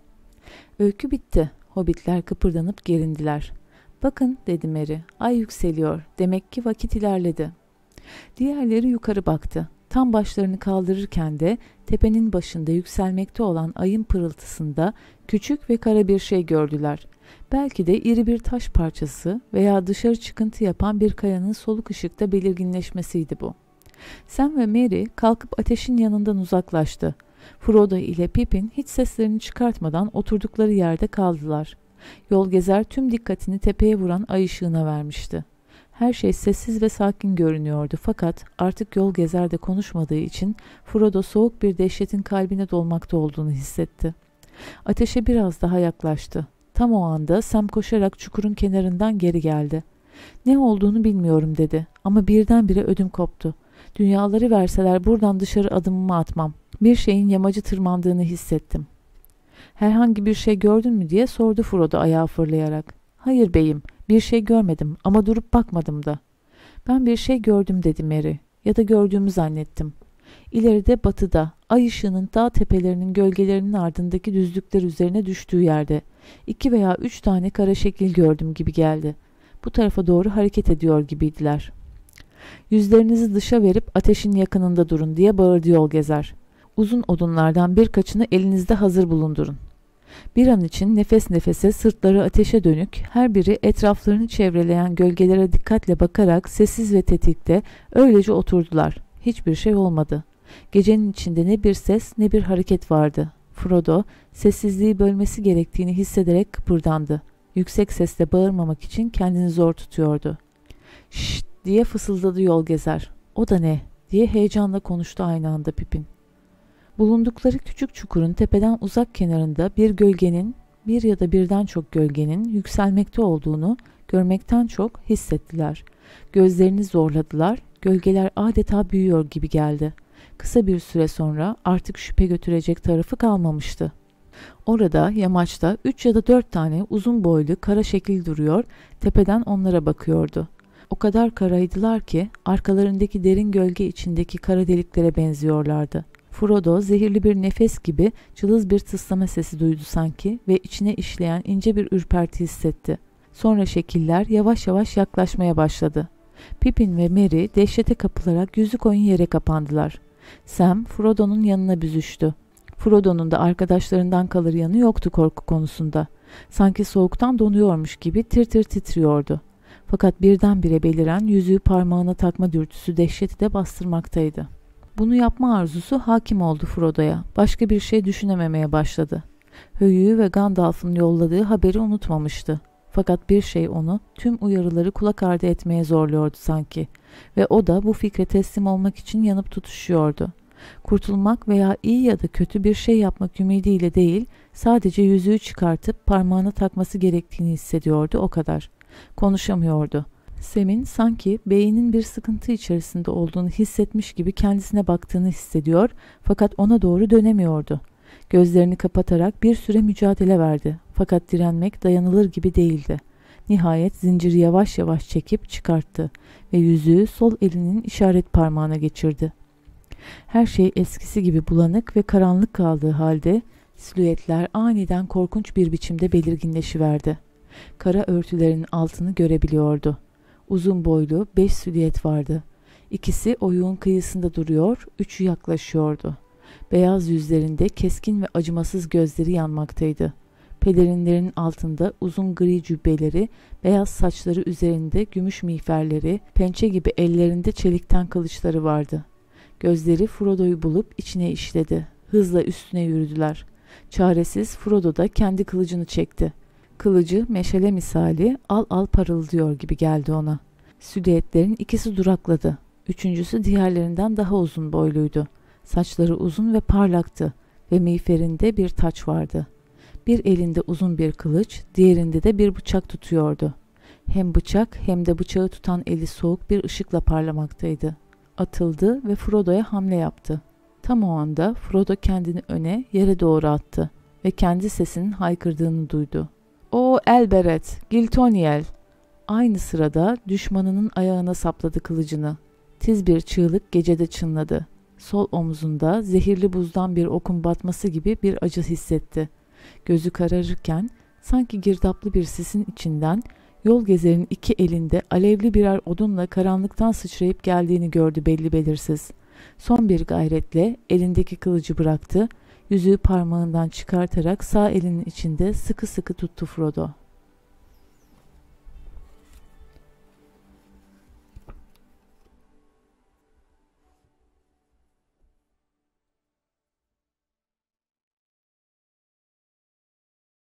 Öykü bitti. Hobbitler kıpırdanıp gerindiler. "Bakın," dedi Merry, "ay yükseliyor. Demek ki vakit ilerledi." Diğerleri yukarı baktı. Tam başlarını kaldırırken de tepenin başında yükselmekte olan ayın pırıltısında küçük ve kara bir şey gördüler. Belki de iri bir taş parçası veya dışarı çıkıntı yapan bir kayanın soluk ışıkta belirginleşmesiydi bu. Sam ve Merry kalkıp ateşin yanından uzaklaştı. Frodo ile Pippin hiç seslerini çıkartmadan oturdukları yerde kaldılar. Yol gezer tüm dikkatini tepeye vuran ay ışığına vermişti. Her şey sessiz ve sakin görünüyordu fakat artık yol gezer de konuşmadığı için Frodo soğuk bir dehşetin kalbine dolmakta olduğunu hissetti. Ateşe biraz daha yaklaştı. Tam o anda Sam koşarak çukurun kenarından geri geldi. "Ne olduğunu bilmiyorum," dedi, "ama birdenbire ödüm koptu. Dünyaları verseler buradan dışarı adımımı atmam. Bir şeyin yamacı tırmandığını hissettim." "Herhangi bir şey gördün mü?" diye sordu Frodo ayağa fırlayarak. "Hayır beyim, bir şey görmedim ama durup bakmadım da." "Ben bir şey gördüm," dedi Merry. "Ya da gördüğümü zannettim. İleride batıda, ay ışığının dağ tepelerinin gölgelerinin ardındaki düzlükler üzerine düştüğü yerde 2 veya 3 tane kara şekil gördüm gibi geldi. Bu tarafa doğru hareket ediyor gibiydiler." "Yüzlerinizi dışa verip ateşin yakınında durun," diye bağırdı yol gezer. "Uzun odunlardan birkaçını elinizde hazır bulundurun." Bir an için nefes nefese sırtları ateşe dönük, her biri etraflarını çevreleyen gölgelere dikkatle bakarak sessiz ve tetikte öylece oturdular. Hiçbir şey olmadı. Gecenin içinde ne bir ses ne bir hareket vardı. Frodo sessizliği bölmesi gerektiğini hissederek kıpırdandı. Yüksek sesle bağırmamak için kendini zor tutuyordu. "Şşt!" diye fısıldadı yol gezer. "O da ne?" diye heyecanla konuştu aynı anda Pippin. Bulundukları küçük çukurun tepeden uzak kenarında bir gölgenin, bir ya da birden çok gölgenin yükselmekte olduğunu görmekten çok hissettiler. Gözlerini zorladılar, gölgeler adeta büyüyor gibi geldi. Kısa bir süre sonra artık şüphe götürecek tarafı kalmamıştı. Orada yamaçta 3 ya da 4 tane uzun boylu kara şekil duruyor, tepeden onlara bakıyordu. O kadar karaydılar ki arkalarındaki derin gölge içindeki kara deliklere benziyorlardı. Frodo zehirli bir nefes gibi cılız bir tıslama sesi duydu sanki ve içine işleyen ince bir ürperti hissetti. Sonra şekiller yavaş yavaş yaklaşmaya başladı. Pippin ve Merry dehşete kapılarak yüzü koyun yere kapandılar. Sam Frodo'nun yanına büzüştü. Frodo'nun da arkadaşlarından kalır yanı yoktu korku konusunda. Sanki soğuktan donuyormuş gibi tir tir titriyordu. Fakat birdenbire beliren yüzüğü parmağına takma dürtüsü dehşeti de bastırmaktaydı. Bunu yapma arzusu hakim oldu Frodo'ya. Başka bir şey düşünememeye başladı. Höyüğü ve Gandalf'ın yolladığı haberi unutmamıştı. Fakat bir şey onu tüm uyarıları kulak ardı etmeye zorluyordu sanki. Ve o da bu fikre teslim olmak için yanıp tutuşuyordu. Kurtulmak veya iyi ya da kötü bir şey yapmak ümidiyle değil, sadece yüzüğü çıkartıp parmağına takması gerektiğini hissediyordu, o kadar. Konuşamıyordu. Sam'in sanki beynin bir sıkıntı içerisinde olduğunu hissetmiş gibi kendisine baktığını hissediyor fakat ona doğru dönemiyordu. Gözlerini kapatarak bir süre mücadele verdi fakat direnmek dayanılır gibi değildi. Nihayet zinciri yavaş yavaş çekip çıkarttı ve yüzüğü sol elinin işaret parmağına geçirdi. Her şey eskisi gibi bulanık ve karanlık kaldığı halde silüetler aniden korkunç bir biçimde belirginleşiverdi. Kara örtülerin altını görebiliyordu. Uzun boylu 5 silüet vardı. İkisi oyuğun kıyısında duruyor, üçü yaklaşıyordu. Beyaz yüzlerinde keskin ve acımasız gözleri yanmaktaydı. Pelerinlerin altında uzun gri cübbeleri, beyaz saçları üzerinde gümüş miğferleri, pençe gibi ellerinde çelikten kılıçları vardı. Gözleri Frodo'yu bulup içine işledi. Hızla üstüne yürüdüler. Çaresiz Frodo da kendi kılıcını çekti. Kılıcı meşale misali al al parıldıyor gibi geldi ona. Silüetlerin ikisi durakladı. Üçüncüsü diğerlerinden daha uzun boyluydu. Saçları uzun ve parlaktı ve miğferinde bir taç vardı. Bir elinde uzun bir kılıç, diğerinde de bir bıçak tutuyordu. Hem bıçak hem de bıçağı tutan eli soğuk bir ışıkla parlamaktaydı. Atıldı ve Frodo'ya hamle yaptı. Tam o anda Frodo kendini öne, yere doğru attı ve kendi sesinin haykırdığını duydu. "O Elbereth, Giltoniel!" Aynı sırada düşmanının ayağına sapladı kılıcını. Tiz bir çığlık gecede çınladı. Sol omuzunda zehirli buzdan bir okun batması gibi bir acı hissetti. Gözü kararırken sanki girdaplı bir sisin içinden yol gezerin iki elinde alevli birer odunla karanlıktan sıçrayıp geldiğini gördü belli belirsiz. Son bir gayretle elindeki kılıcı bıraktı, yüzüğü parmağından çıkartarak sağ elinin içinde sıkı sıkı tuttu Frodo.